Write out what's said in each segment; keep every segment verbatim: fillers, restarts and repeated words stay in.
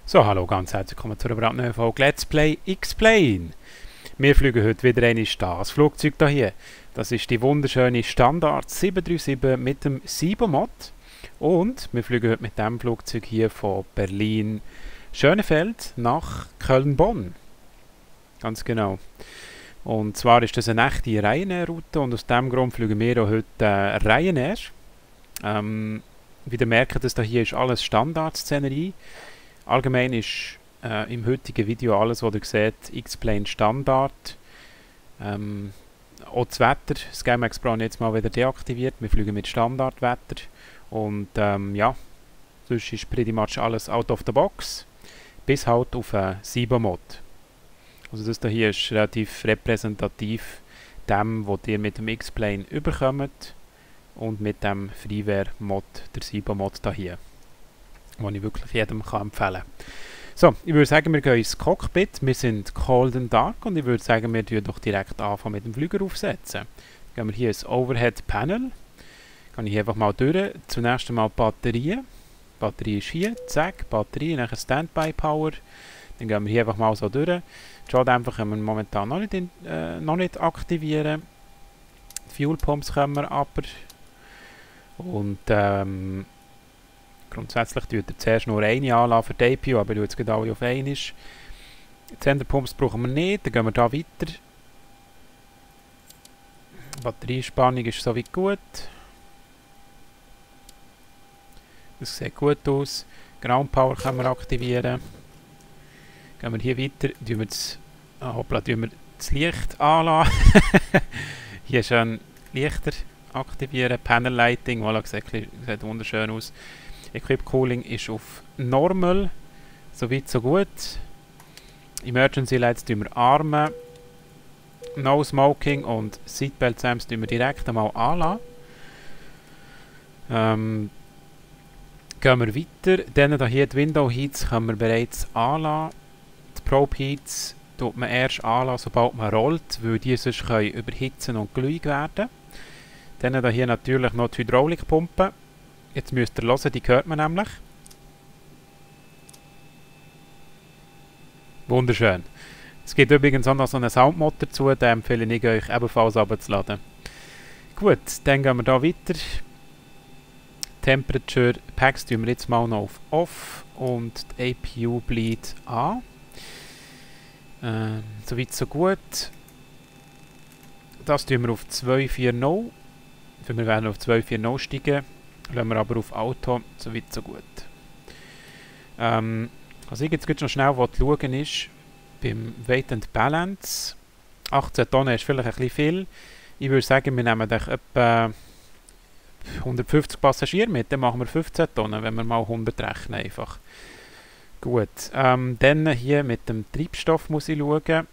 So, hallo, ganz herzlich willkommen zu einer brandneuen Folge Let's Play X-Plane. Wir fliegen heute wieder einmal das Flugzeug hier. Das ist die wunderschöne Standard sieben drei sieben mit dem Sibomod. Und wir fliegen heute mit diesem Flugzeug hier von Berlin-Schönefeld nach Köln-Bonn. Ganz genau. Und zwar ist das eine echte Ryanair-Route und aus diesem Grund fliegen wir auch heute äh, Ryanair. Ähm, wie ihr merkt, das hier ist alles Standardszenerie. Allgemein ist äh, im heutigen Video alles, was ihr seht, X-Plane Standard. Ähm, auch das Wetter, das GameX Pro jetzt mal wieder deaktiviert. Wir fliegen mit Standardwetter. Und ähm, ja, sonst ist pretty much alles out of the box. Bis halt auf einen Sibomod. Also das hier ist relativ repräsentativ dem, was ihr mit dem X-Plane überkommt. Und mit dem Freeware-Mod, der Sibomod hier. Den ich wirklich jedem kann empfehlen kann. So, ich würde sagen, wir gehen ins Cockpit. Wir sind cold and dark und ich würde sagen, wir tun doch direkt anfangen mit dem Flüger aufsetzen. Dann gehen wir hier ins Overhead Panel. Kann ich einfach mal durch. Zunächst einmal Batterien. Die Batterie ist hier, zack, Batterie, nachher Standby Power. Dann gehen wir hier einfach mal so durch. Die Schalldämpfer können wir momentan noch nicht, in, äh, noch nicht aktivieren. Die Fuel Pumps können wir aber. Und ähm, grundsätzlich tut er zuerst nur eine anlassen für die A P U, aber ich tue jetzt gerade alle auf einen. Die Senderpumps brauchen wir nicht, dann gehen wir hier weiter. Die Batteriespannung ist soweit gut. Das sieht gut aus. Ground Power können wir aktivieren. Gehen wir hier weiter, tun wir das, ah, hoppla, tun wir das Licht anlassen. Hier schön Lichter aktivieren, Panel Lighting, voilà, sieht, sieht wunderschön aus. Equip Cooling ist auf Normal, soweit so gut. Emergency Lights tun wir Arme, No Smoking und Seatbelt Lamps tun wir direkt einmal anlassen. Ähm, gehen wir weiter, dann hier die Window Heats können wir bereits anlassen. Die Probe Heats tut man erst anlassen, sobald man rollt, weil die sonst können überhitzen und glühig werden. Dann hier natürlich noch die Hydraulikpumpe. Jetzt müsst ihr hören, die hört man nämlich. Wunderschön. Es gibt übrigens auch noch so einen Soundmod dazu, den empfehle ich euch ebenfalls herunterzuladen. Gut, dann gehen wir hier weiter. Temperature Packs tun wir jetzt mal noch auf Off und die A P U bleibt an. Ähm, Soweit so gut. Das tun wir auf zwei vier null. Wir werden auf zwei vier null steigen. Lassen wir aber auf Auto, so weit so gut. Ähm, also ich jetzt noch schnell, was zu schauen ist, beim Weight and Balance. achtzehn Tonnen ist vielleicht ein bisschen viel. Ich würde sagen, wir nehmen etwa hundertfünfzig Passagiere mit, dann machen wir fünfzehn Tonnen, wenn wir mal hundert rechnen einfach. Gut, ähm, dann hier mit dem Treibstoff muss ich schauen. Der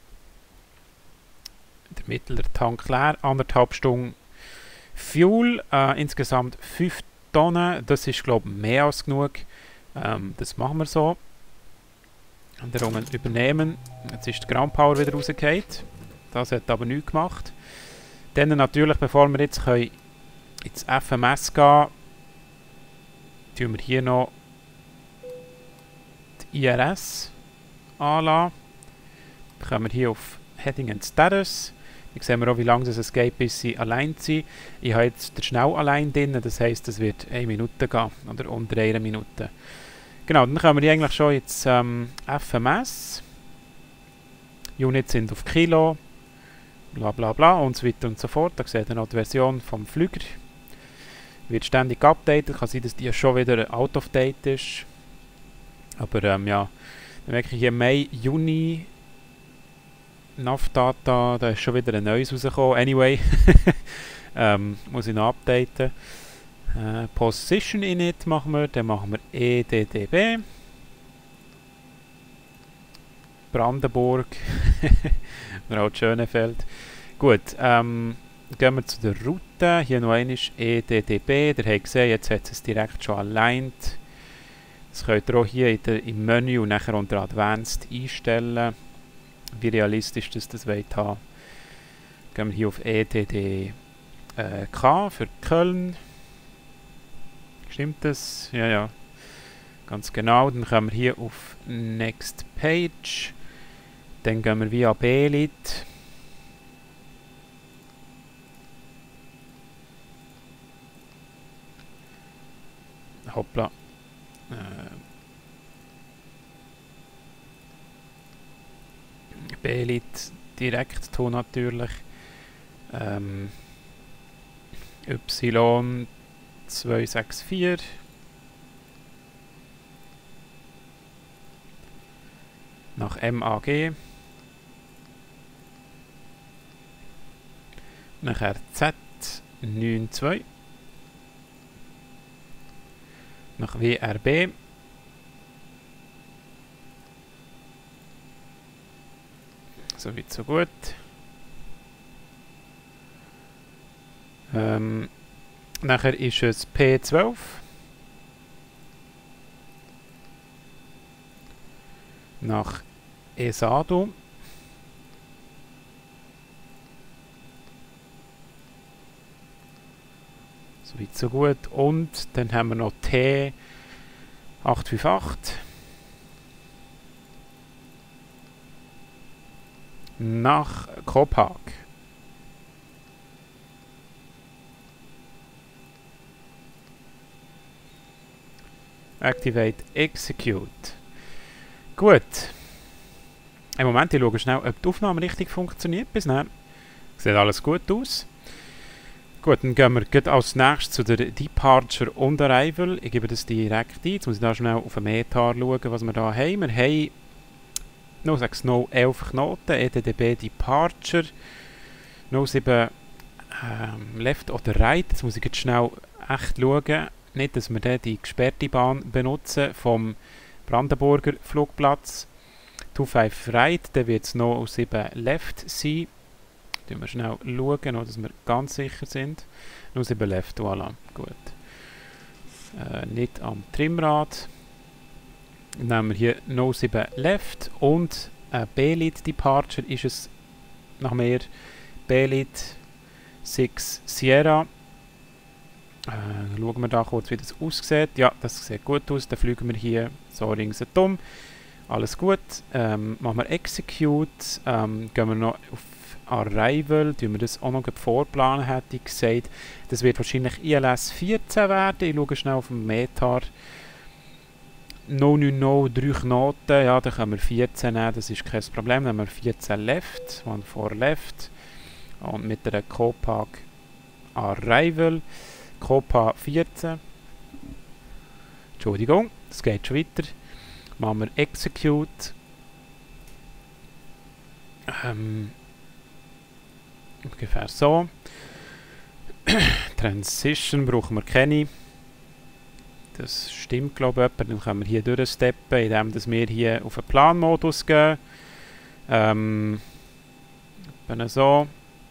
mittlere Tank leer, anderthalb Stunden Fuel, äh, insgesamt fünf Tonnen, das ist glaube ich mehr als genug. Ähm, das machen wir so. Änderungen übernehmen. Jetzt ist der Ground Power wieder rausgefallen. Das hat aber nichts gemacht. Dann natürlich, bevor wir jetzt können ins F M S gehen, tun wir hier noch die I R S anlassen. Dann kommen wir hier auf Heading and Status. Hier sehen wir auch, wie lange es geht, bis sie allein sind. Ich habe jetzt den Schnell allein drin, das heisst, es wird eine Minute gehen, oder unter einer Minute. Genau, dann kommen wir eigentlich schon ins ähm, F M S. Units sind auf Kilo, bla bla bla und so weiter und so fort. Da seht ihr noch die Version vom Flüger. Wird ständig geupdatet, kann sein, dass die schon wieder out of date ist. Aber ähm, ja, dann merke ich hier Mai, Juni. Navdata, da ist schon wieder ein neues rausgekommen. Anyway, ähm, muss ich noch updaten. Äh, Position Init machen wir, dann machen wir E D D B. Brandenburg. Oder auch Schönefeld. Gut, ähm, gehen wir zu der Route. Hier noch einmal E D D B. Ihr habt gesehen, jetzt hat es direkt schon aligned. Das könnt ihr auch hier in der, im Menü und nachher unter Advanced einstellen. Wie realistisch das das wollt haben. Gehen wir hier auf E D D K für Köln. Stimmt das? Ja, ja. Ganz genau, dann kommen wir hier auf Next Page. Dann gehen wir via Belit. Hoppla. Äh, Belit direkt tun natürlich. Ähm, Y zwei sechs vier. Nach M A G. Nachher Z neun zwei. Nach W R B. So weit, so gut. Ähm, nachher ist es P zwölf. Nach Esado. So weit, so gut. Und dann haben wir noch T acht fünf acht. Nach Kopag. Activate Execute. Gut. Im Moment, ich schaue schnell, ob die Aufnahme richtig funktioniert. Bis dann. Sieht alles gut aus. Gut, dann gehen wir als nächstes zu der Departure und Arrival. Ich gebe das direkt ein. Jetzt muss ich da schnell auf den Metar schauen, was wir da haben. Wir haben null sechs null elf Knoten, E T D B Departure, null sieben ähm, Left oder Right. Jetzt muss ich jetzt schnell echt schauen. Nicht, dass wir dann die gesperrte Bahn benutzen vom Brandenburger Flugplatz. zwei fünf Right, dann wird es null sieben Left sein. Schauen wir schnell schauen, dass wir ganz sicher sind. null sieben Left, voilà, gut. Äh, nicht am Trimrad. Dann nehmen wir hier null sieben Left und äh, Belit Departure ist es nach mehr Belit sechs Sierra. Äh, schauen wir da kurz, wie das aussieht. Ja, das sieht gut aus. Dann fliegen wir hier so ringsherum. Alles gut. Ähm, machen wir Execute. Ähm, gehen wir noch auf Arrival. Tun wir das auch noch vorplanen, hätte ich gesagt. Das wird wahrscheinlich I L S vierzehn werden. Ich schaue schnell auf dem Metar. null neun null, drei Knoten. Ja, da können wir vierzehn nehmen. Das ist kein Problem. Dann haben wir vierzehn Left. One four Left. Und mit der Kopag Arrival. Copa vierzehn. Entschuldigung, das geht schon weiter. Machen wir Execute. Ähm, ungefähr so. Transition brauchen wir keine. Das stimmt, glaube ich. Dann können wir hier durchsteppen, indem dass wir hier auf den Planmodus gehen. Ähm, so.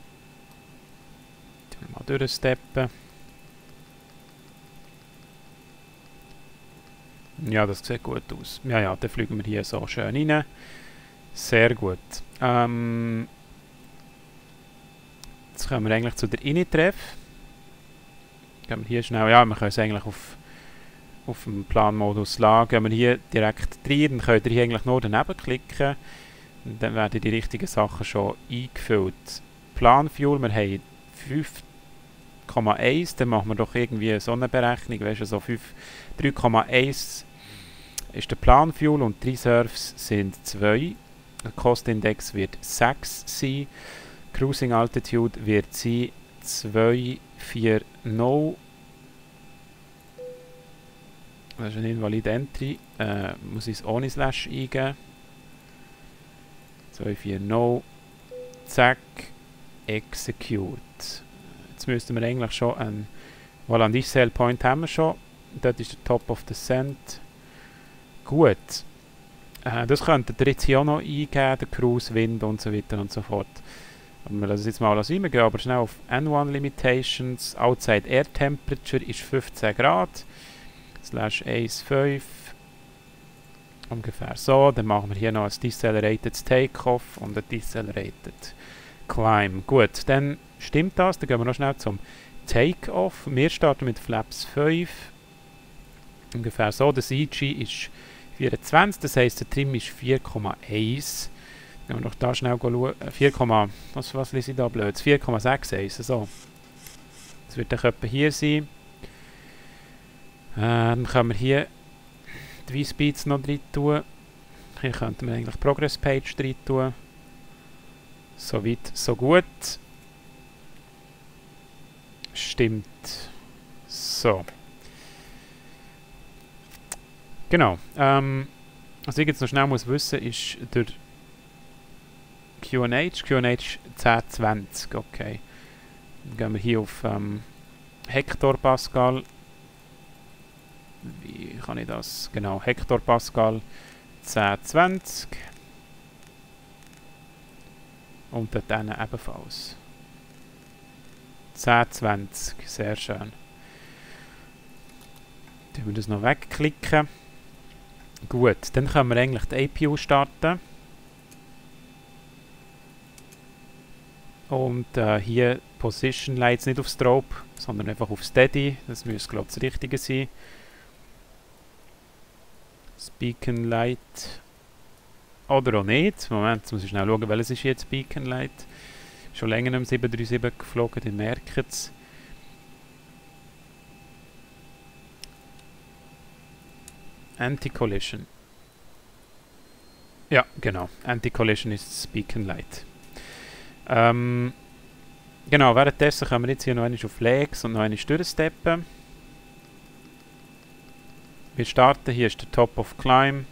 Mal durchsteppen. Ja, das sieht gut aus. Ja, ja, dann fliegen wir hier so schön rein. Sehr gut. Ähm, jetzt kommen wir eigentlich zu der Initreff. Gehen wir hier schnell, ja, wir können es eigentlich auf, auf dem Planmodus lassen. Gehen wir hier direkt rein, dann könnt ihr hier eigentlich nur daneben klicken. Und dann werden die richtigen Sachen schon eingefüllt. Planfuel, wir haben fünf Komma eins, dann machen wir doch irgendwie so eine Berechnung, weißt du, so drei Komma eins ist der Planfuel und die Reserves sind zwei. Der Kostindex wird sechs sein. Cruising Altitude wird sein zwei vier null. Das ist eine invalide Entry. Äh, muss ich es ohne Slash eingeben. zwei vier null. Zack. Execute. Jetzt müssten wir eigentlich schon einen Voilà, einen Sale Point haben wir schon. Dort ist der Top of the Send. Gut. Äh, das könntet ihr jetzt hier auch noch eingeben, der Cruise, Wind und so weiter und so fort. Aber wir lassen es jetzt mal rein. Wir gehen aber schnell auf N eins Limitations. Outside Air Temperature ist fünfzehn Grad. Slash eins fünf. Ungefähr so. Dann machen wir hier noch ein Decelerated Takeoff und ein Decelerated Climb. Gut, dann stimmt das. Dann gehen wir noch schnell zum Takeoff. Wir starten mit Flaps fünf. Ungefähr so. Der C G ist vierundzwanzig, das heisst, der Trim ist vier Komma eins. Wenn wir noch da schnell schauen. vier, was, was lese ich da blöd? vier Komma sechs so. Das wird dann etwa hier sein. Äh, dann können wir hier die V-Speeds noch drin tun. Hier könnten wir eigentlich Progress Page drin tun. So weit, so gut. Stimmt. So. Genau. Ähm, was ich jetzt noch schnell muss wissen, ist der Q N H. Q N H zehn zwanzig. Okay. Dann gehen wir hier auf ähm, Hektopascal. Wie kann ich das? Genau, Hektopascal zehn zwanzig. Und dort ebenfalls. zehn zwanzig, sehr schön. Dann wir das noch wegklicken. Gut, dann können wir eigentlich die A P U starten. Und äh, hier Position Lights nicht auf Strobe, sondern einfach auf Steady. Das müsste, glaube ich, das Richtige sein. Das Beacon Light. Oder auch nicht. Moment, jetzt muss ich schnell schauen, welches ist jetzt Beacon Light. Schon länger im sieben drei sieben geflogen, ihr merkt es. Anti-Collision. Ja, genau. Anti-Collision ist das Beacon Light. Ähm, genau, währenddessen können wir jetzt hier noch einmal auf Legs und noch einmal durchsteppen. Wir starten, hier ist der Top of Climb.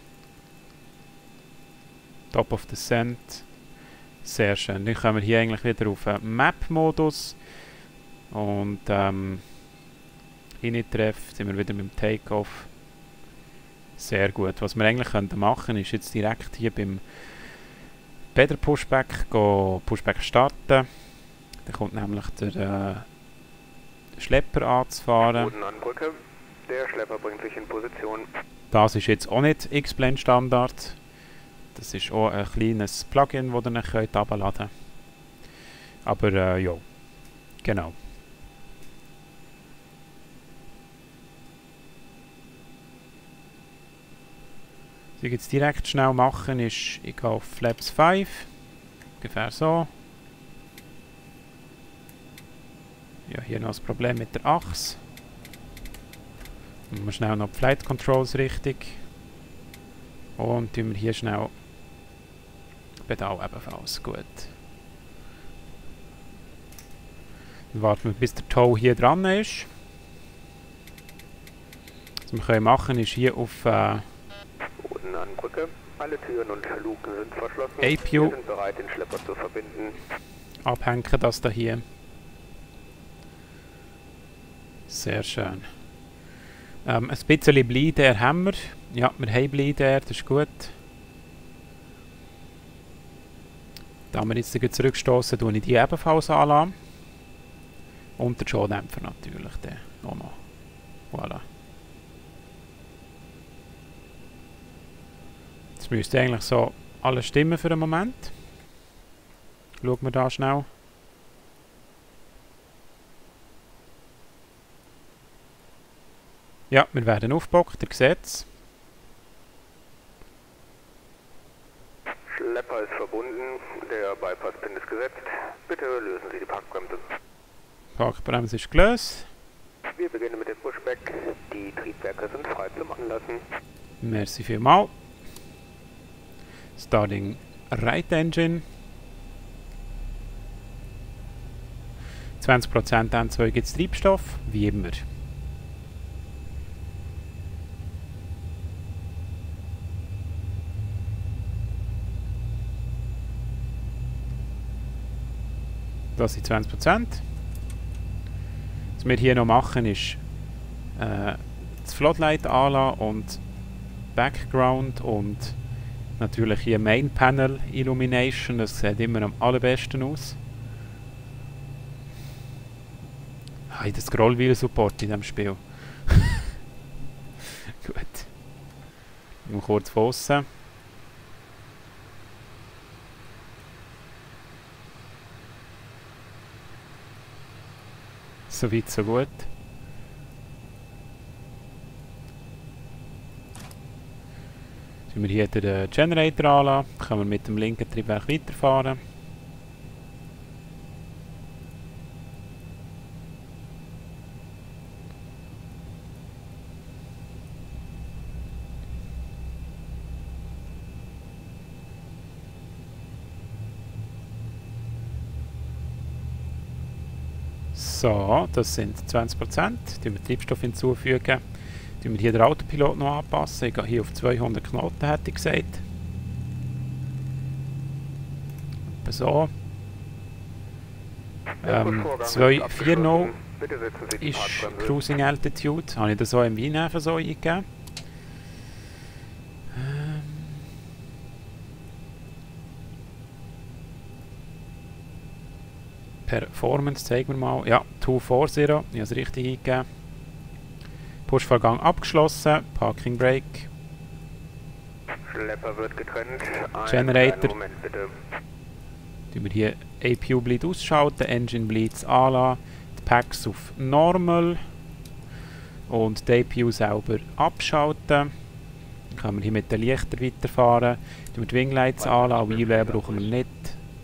Top of Descent. Sehr schön. Dann kommen wir hier eigentlich wieder auf den Map-Modus. Und ähm, Hinitreff sind wir wieder mit dem Takeoff. Sehr gut. Was wir eigentlich können machen, ist jetzt direkt hier beim Pedal Pushback go Pushback starten. Dann kommt nämlich der äh, Schlepper anzufahren. Boden an Brücke. Der Schlepper bringt sich in Position. Das ist jetzt auch nicht X-Plane Standard. Das ist auch ein kleines Plugin, das ihr nicht herunterladen könnt. Aber äh, ja, genau. Was ich jetzt direkt schnell machen ist, ich gehe auf Flaps fünf. Ungefähr so. Ja, hier noch das Problem mit der Achse. Machen wir schnell noch die Flight Controls richtig. Und tun wir hier schnell Pedal ebenfalls. Gut. Dann warten wir, bis der Toe hier dran ist. Was wir können machen, ist hier auf äh, Boden an Brücke. Alle Türen und Luken sind verschlossen. A P U Wir sind bereit, den Schlepper zu verbinden. abhängen, das da hier. Sehr schön. Ähm, ein bisschen Bleed-Air haben wir. Ja, wir haben Bleed-Air, das ist gut. Da wir jetzt zurückstoßen, tue ich die ebenfalls anlassen. Und der Jawdämpfer natürlich, der auch noch. Voilà. Jetzt müsste eigentlich so alles stimmen für den Moment. Schauen wir da schnell. Ja, wir werden aufgebockt, ihr seht es. Schlepper ist verbunden, der Bypass-Pin ist gesetzt. Bitte lösen Sie die Parkbremse. Parkbremse ist gelöst. Wir beginnen mit dem Pushback. Die Triebwerke sind frei zum Anlassen. Merci vielmals. Starting Right Engine. zwanzig Prozent N zwei gibt es Treibstoff, wie immer. Das sind zwanzig Prozent. Was wir hier noch machen ist äh, das Floodlight anlassen und Background und natürlich hier Main Panel Illumination. Das sieht immer am allerbesten aus. Ah, das Scrollwheel Support in diesem Spiel. Gut. Nur kurz von aussen. So weit, so gut. Tun wir hier den Generator anlassen, können wir mit dem linken Triebwerk weiterfahren. So, das sind zwanzig Prozent. Tun wir Treibstoff hinzufügen. Tun wir hier den Autopilot noch anpassen. Ich gehe hier auf zweihundert Knoten, hätte ich gesagt. So. Ähm, zweihundertvierzig ist Cruising Altitude. Habe ich das auch im V NAV so eingegeben. Ähm. Performance zeigen wir mal. Ja, zweihundertvierzig. Ich habe es richtig eingegeben. Push-Vorgang abgeschlossen. Parking Brake. Schlepper wird getrennt. Generator. Moment, bitte. Tun wir hier A P U-Bleed ausschalten, Engine Bleeds anlassen, die Packs auf Normal und die A P U selber abschalten. Dann können wir hier mit den Lichtern weiterfahren. Tun wir die Winglights anlassen, Wheelware brauchen wir nicht.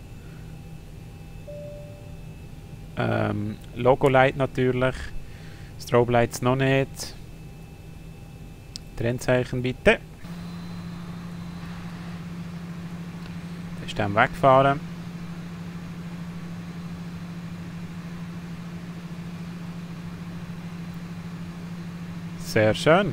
Ähm, Logo-Light natürlich, Strobe-Lights noch nicht. Trennzeichen bitte. Dann ist dann weggefahren. Sehr schön.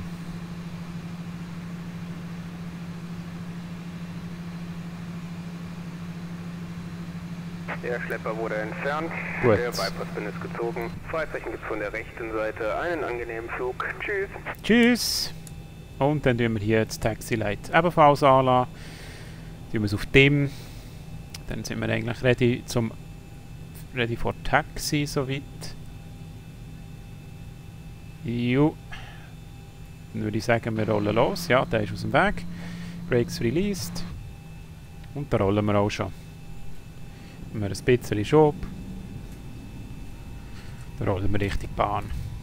Der Schlepper wurde entfernt. Gut. Der Bypass-Pin ist gezogen. Freizeichen gibt es von der rechten Seite. Einen angenehmen Flug. Tschüss. Tschüss. Und dann tun wir hier das Taxi-Light ebenfalls anlassen. Tun wir es auf dem. Dann sind wir eigentlich ready zum ready for Taxi soweit. Jo. Dann würde ich sagen, wir rollen los. Ja, der ist aus dem Weg. Brakes released. Und da rollen wir auch schon. Wenn wir ein bisschen Schub. Dann rollen wir Richtung Bahn.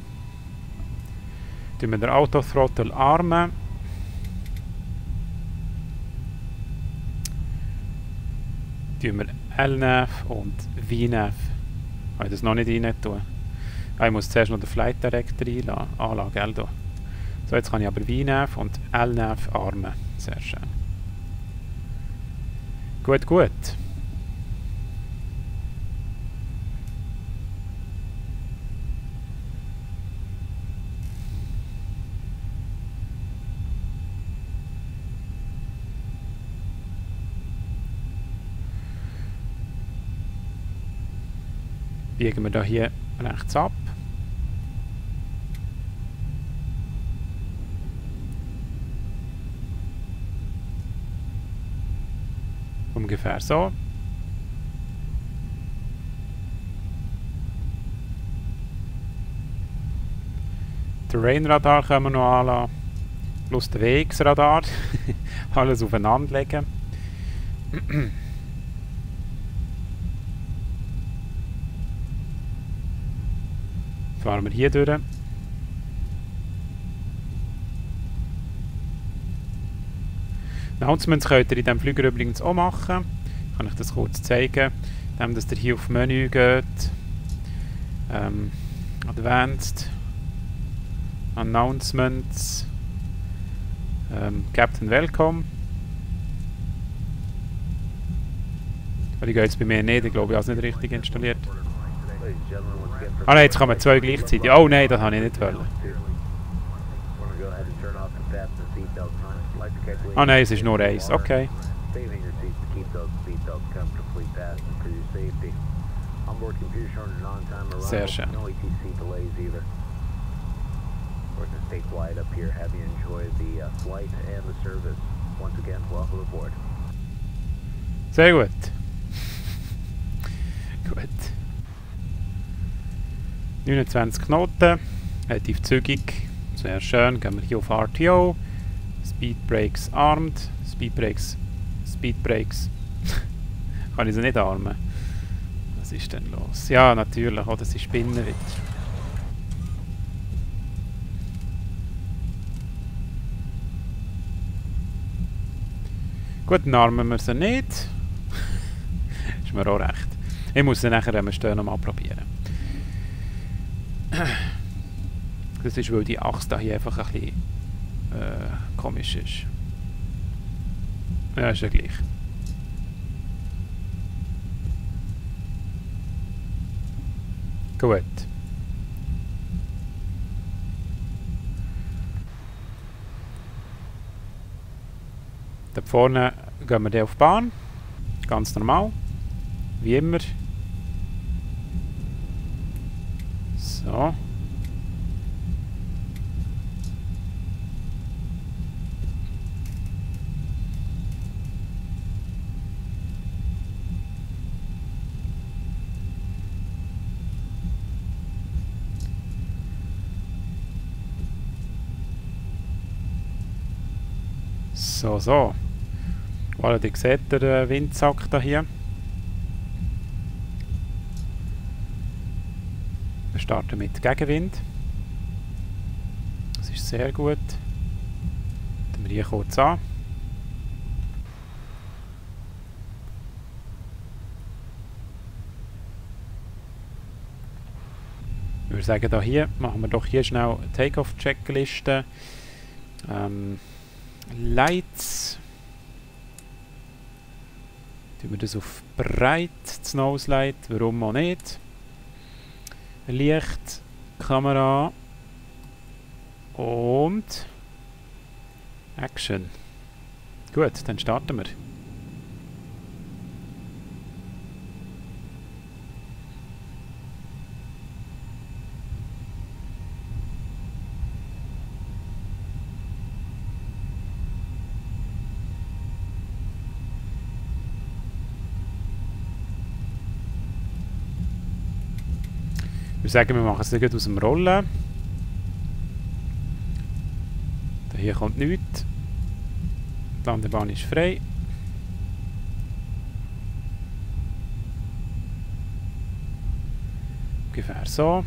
Tun wir den Autothrottle armen. Tun wir L NAV und V NAV. Kann ich das noch nicht rein tun? Ah, ich muss zuerst noch den Flight Director einladen. Anlagen, gell? Da. So, jetzt kann ich aber V NAV und L NAV armen. Sehr schön. Gut, gut. Biegen wir da hier rechts ab. Ungefähr so. Terrain-Radar können wir noch anlassen. Plus den W X-Radar. Alles aufeinander legen. Fahren wir hier durch. Announcements könnt ihr in diesem Flüger übrigens auch machen. Kann ich das kurz zeigen. Indem dass ihr hier auf Menü geht. Ähm, Advanced. Announcements. Ähm, Captain Welcome. Aber die geht jetzt bei mir nicht. Ich glaube, ich habe es nicht richtig installiert. Ah nein, jetzt kann man zwei gleichzeitig. Oh nein, das habe ich nicht wollen. Ah nein, es ist nur eins. Okay. Sehr schön. Sehr gut. Gut. neunundzwanzig Knoten, relativ zügig, sehr schön. Gehen wir hier auf R T O, Speed Brakes armed, Speed Brakes, Speed Brakes. Kann ich sie nicht armen? Was ist denn los? Ja, natürlich, oh, das ist Spinnen wieder. Gut, dann armen wir sie nicht. Ist mir auch recht. Ich muss sie nachher, wenn wir stehen, nochmal probieren. Das ist, weil die Axt da hier einfach ein bisschen äh, komisch ist. Ja, ist ja gleich. Gut. Da vorne gehen wir dann auf die Bahn. Ganz normal. Wie immer. So. So, so. Voilà, ihr seht den äh, Windsack da hier. Wir starten mit Gegenwind. Das ist sehr gut. Dann wir hier kurz an. Ich würde sagen, da hier machen wir doch hier schnell eine Take-Off-Checkliste. Ähm, Lights. Tun wir das auf breit, das Noselight, warum auch nicht. Licht, Kamera und Action. Gut, dann starten wir. Wir sagen, wir machen es nicht aus dem Rollen. Da hier kommt nichts. Die Landebahn ist frei. Ungefähr so.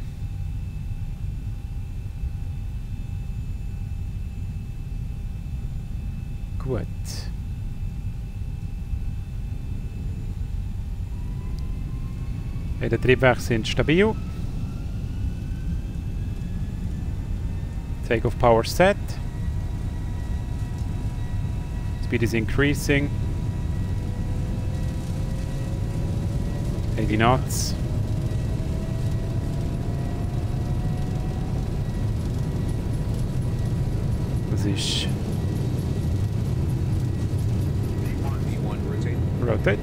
Gut. Die Triebwerke sind stabil. Take-off power set. Speed is increasing. eighty knots. Das ist rotate.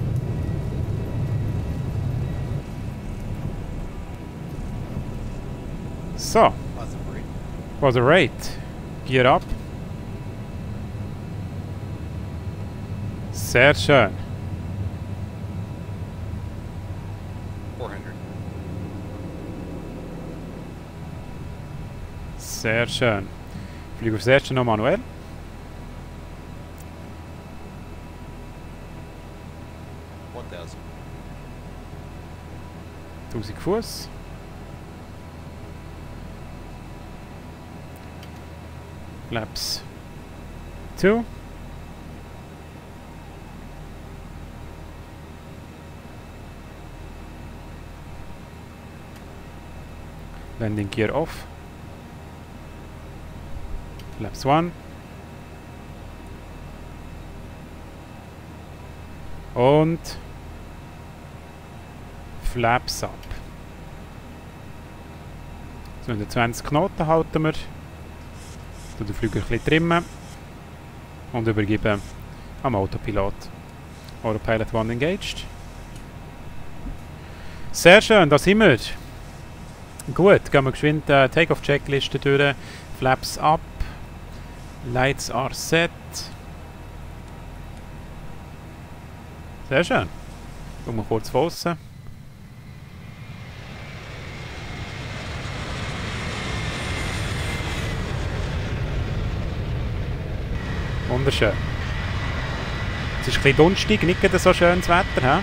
So. Was a rate. Gear up. Sehr schön. vierhundert. Sehr schön. Ich fliege aufs erste noch manuell. tausend. tausend Fuß. Flaps two. Landing gear off. Flaps one. Und Flaps up. zweihundertzwanzig Knoten halten wir. Den Flüger ein bisschen trimmen und übergeben am Autopilot. Autopilot one engaged. Sehr schön, da sind wir. Gut, gehen wir geschwind äh, Take-off-Checkliste durch. Flaps up. Lights are set. Sehr schön. Schauen wir kurz von aussen. Wunderschön. Es ist ein bisschen dunstig, nicht gerade so schönes Wetter. He?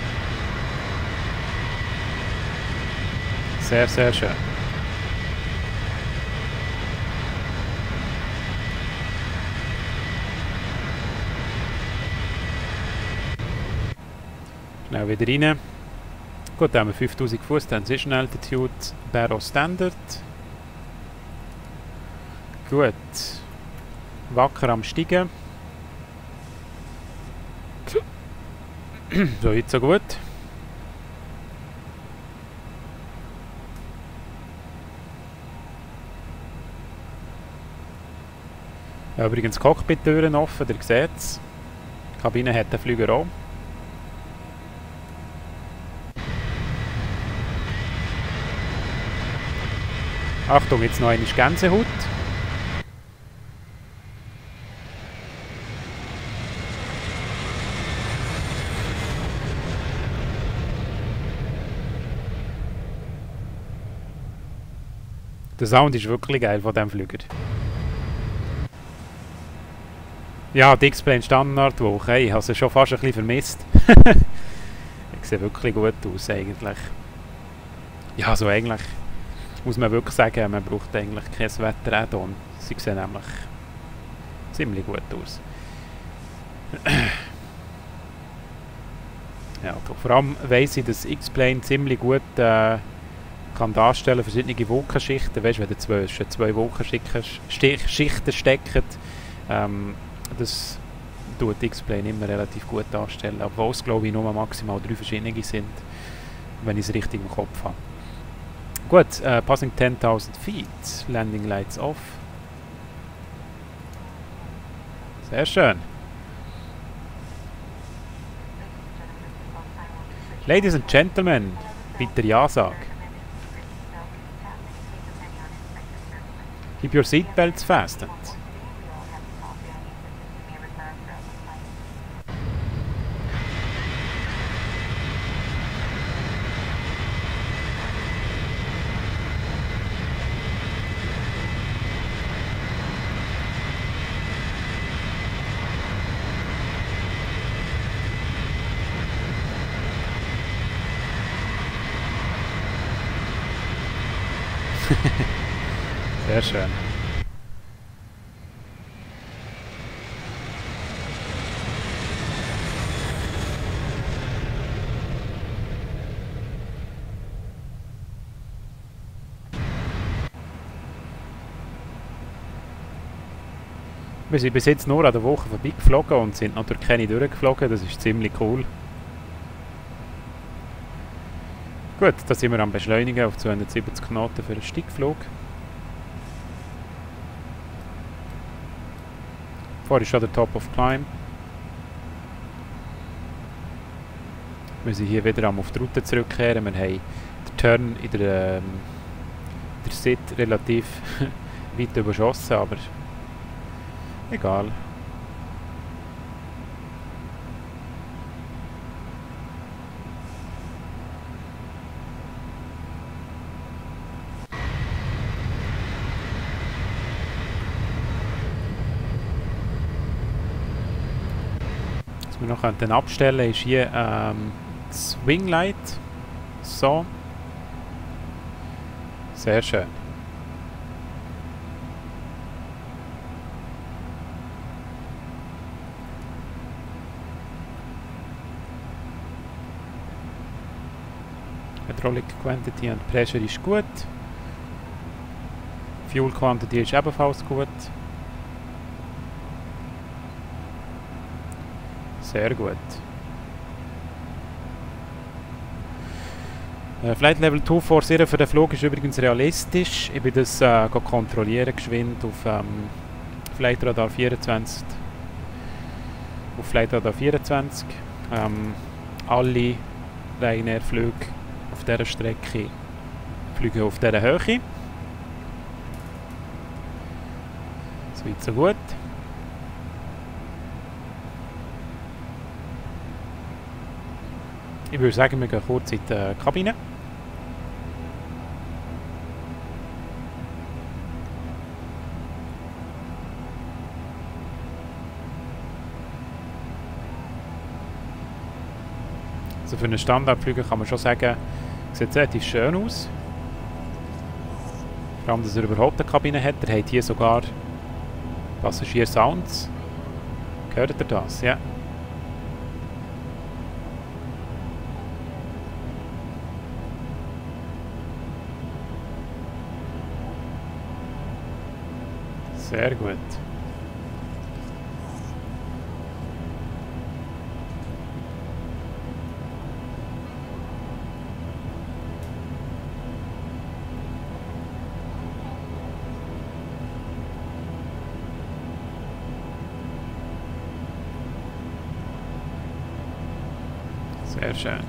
Sehr, sehr schön. Schnell wieder rein. Gut, dann haben wir fünftausend Fuß, Transition Altitude, Barrow Standard. Gut. Wacker am Steigen. So, jetzt so gut. Ja, übrigens Cockpit-Türen offen, ihr seht es. Die Kabine hat den Flüger auch. Achtung, jetzt noch eine Gänsehaut. Der Sound ist wirklich geil von diesem Flüger. Ja, die X-Plane Standardwoche, hey, ich habe sie schon fast ein bisschen vermisst. Ich sehe wirklich gut aus eigentlich. Ja, so eigentlich muss man wirklich sagen, man braucht eigentlich kein Wetter-Add-on. Sie sehen nämlich ziemlich gut aus. Ja, vor allem weiss ich, dass X-Plane ziemlich gut äh, kann darstellen verschiedene Wolkenschichten. Weißt du, wenn ihr zwei, zwei Wolkenschichten steckt, ähm, das tut X-Plane immer relativ gut darstellen. Obwohl es, glaube ich, nur maximal drei verschiedene sind, wenn ich es richtig im Kopf habe. Gut, uh, passing ten thousand feet, landing lights off. Sehr schön. Ladies and Gentlemen, bitte Ja-Sag. Keep your seatbelts fastened. Sehr schön. Wir sind bis jetzt nur an der Woche vorbeigeflogen und sind noch durch keine durchgeflogen. Das ist ziemlich cool. Gut, da sind wir am Beschleunigen auf zweihundertsiebzig Knoten für einen Steigflug. Vorher ist schon der Top of Climb. Wir sind hier wieder auf die Route zurückkehren. Wir haben den Turn in der, ähm, der Sit relativ weit überschossen, aber egal. Was wir noch könnten abstellen ist hier ähm, das Winglight. So. Sehr schön. Hydraulic Quantity und Pressure ist gut. Fuel Quantity ist ebenfalls gut. Sehr gut. Äh, Flight Level zwei forcieren für den Flug ist übrigens realistisch. Ich bin das äh, kontrollieren geschwind auf ähm, Flight Radar vierundzwanzig. Auf Flight Radar vierundzwanzig. Ähm, alle Ryanair-Flüge auf dieser Strecke fliegen auf dieser Höhe. So weit, so gut. Ich würde sagen, wir gehen kurz in die Kabine. Also für einen Standardflüger kann man schon sagen, sieht relativ schön aus. Vor allem, dass er überhaupt eine Kabine hat. Er hat hier sogar Passagier-Sounds. Hört ihr das? Ja. Sehr gut. Sehr schön.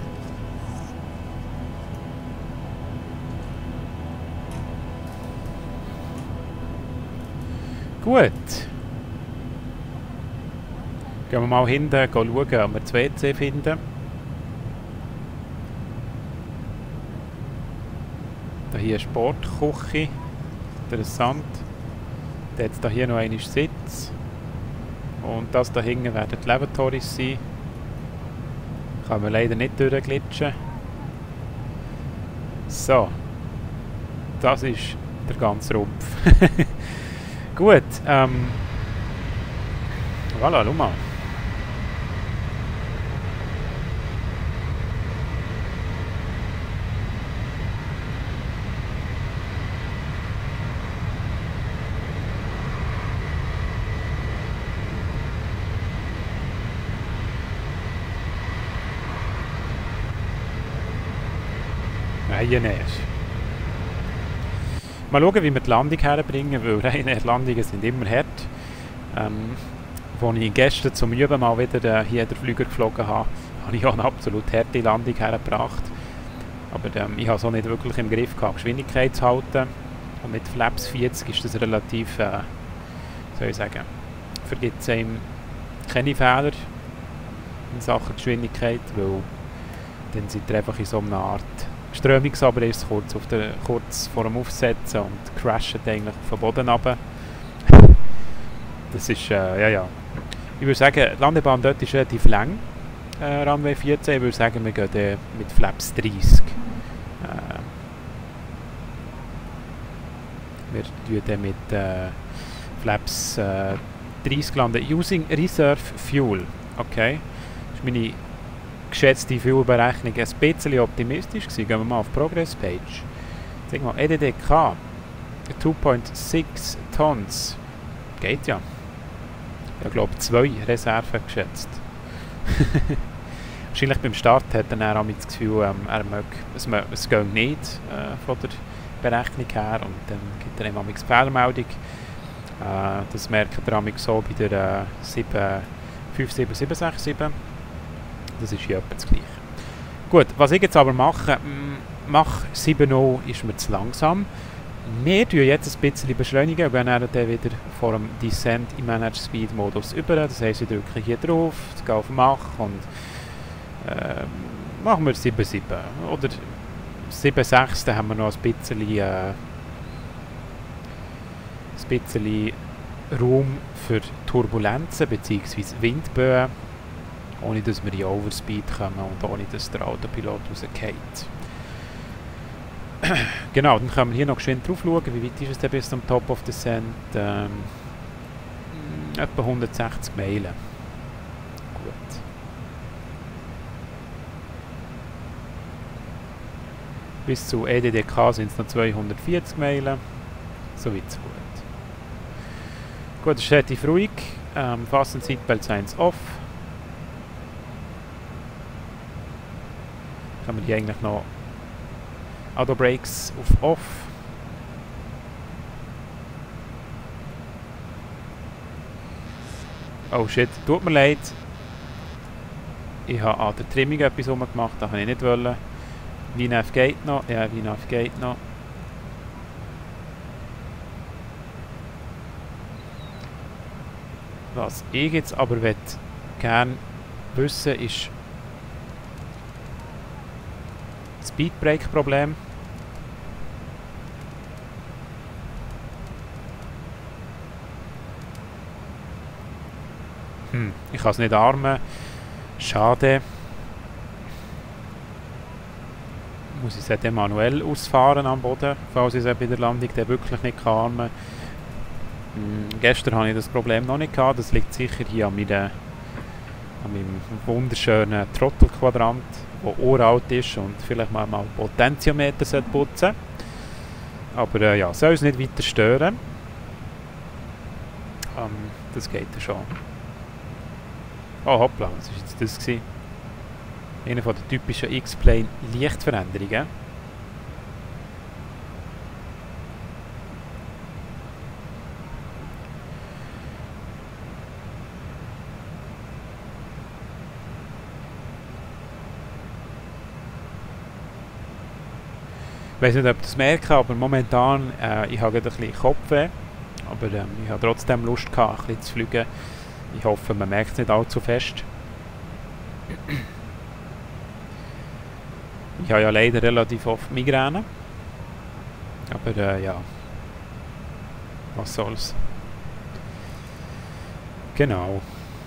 Gut. Gehen wir mal hinten schauen, ob wir das W C finden. Da hier eine Sportküche. Interessant. Da hat es hier noch einen Sitz. Und das da hinten werden die Lavatories sein. Kann man leider nicht durchglitschen. So. Das ist der ganze Rumpf. Gut. Ähm. Voilà, schau mal. Ryanair. Mal schauen, wie wir die Landung herbringen, weil Ryanair-Landungen sind immer hart. Ähm, als ich gestern zum Üben mal wieder äh, hier den Flüger geflogen habe, habe ich auch eine absolut harte Landung hergebracht. Aber ähm, ich habe es auch nicht wirklich im Griff gehabt, Geschwindigkeit zu halten. Und mit Flaps vierzig ist das relativ, äh, soll ich sagen, vergibt es einem keine Fehler in Sachen Geschwindigkeit, weil dann sind ihr einfach in so einer Art Strömungsaber ist kurz, auf der, kurz vor dem Aufsetzen und crasht eigentlich auf den Boden runter. Das ist, äh, ja, ja. Ich würde sagen, die Landebahn dort ist relativ lang, äh, Runway vierzehn. Ich würde sagen, wir gehen äh, mit Flaps dreißig. Äh, wir tun dann mit äh, Flaps äh, dreißig landen. Using Reserve Fuel. Okay. Das ist meine geschätzte Fuelberechnung ein bisschen optimistisch gewesen. Gehen wir mal auf Progress Page. Sag mal, E D D K zwei Komma sechs Tons. Geht ja. Ich glaube zwei Reserven geschätzt. Wahrscheinlich beim Start hat er auch das Gefühl, ähm, er mag, es, es geht nicht äh, von der Berechnung her und dann gibt er ihm eine Fehlermeldung. Äh, das merkt er so bei der äh, fünf sieben sieben sechs sieben. Das ist hier etwa das Gleiche. Gut, was ich jetzt aber mache, Mach sieben null ist mir zu langsam. Wir tun jetzt ein bisschen beschleunigen und gehen dann wieder vor dem Descent im Manage Speed Modus über. Das heisst, ich drücke hier drauf, gehe auf Mach und äh, machen wir sieben sieben. Oder sieben sechs, da haben wir noch ein bisschen, äh, ein bisschen Raum für Turbulenzen bzw. Windböen, ohne dass wir in Overspeed kommen und ohne dass der Autopilot rausgeht. Genau, dann können wir hier noch geschwind drauf schauen, wie weit ist es denn bis zum Top of Descent? Ähm, etwa hundertsechzig Meilen. Gut. Bis zu E D D K sind es noch zweihundertvierzig Meilen. So weit, so gut. Gut, es ist relativ ruhig. Ähm, Fasten Seatbelt Signs off. Kann man hier eigentlich noch Auto Brakes auf Off. Oh shit, tut mir leid. Ich habe an der Trimmung etwas rumgemacht, das wollte ich nicht wollen. V N A V geht noch. Ja, V N A V geht noch. Was ich jetzt aber gerne wissen ist das Speedbrake-Problem. Hm, ich kann es nicht armen. Schade. Muss ich es dann manuell ausfahren am Boden, falls ich es bei der Landung dann wirklich nicht armen kann. Hm, gestern hatte ich das Problem noch nicht gehabt. Das liegt sicher hier an, meine, an meinem wunderschönen Trottelquadrant, der uralt ist und vielleicht mal mal Potentiometer putzen sollte. Aber äh, ja, soll es nicht weiter stören. Ähm, das geht ja schon. Oh hoppla, was war jetzt das gewesen? Eine von der typischen X-Plane Lichtveränderungen. Ich weiß nicht, ob ihr das merkt, aber momentan äh, ich habe gerade ein bisschen Kopfweh. Aber ähm, ich habe trotzdem Lust gehabt, ein bisschen zu fliegen. Ich hoffe, man merkt es nicht allzu fest. Ich habe ja leider relativ oft Migräne. Aber äh, ja, was soll's. Genau.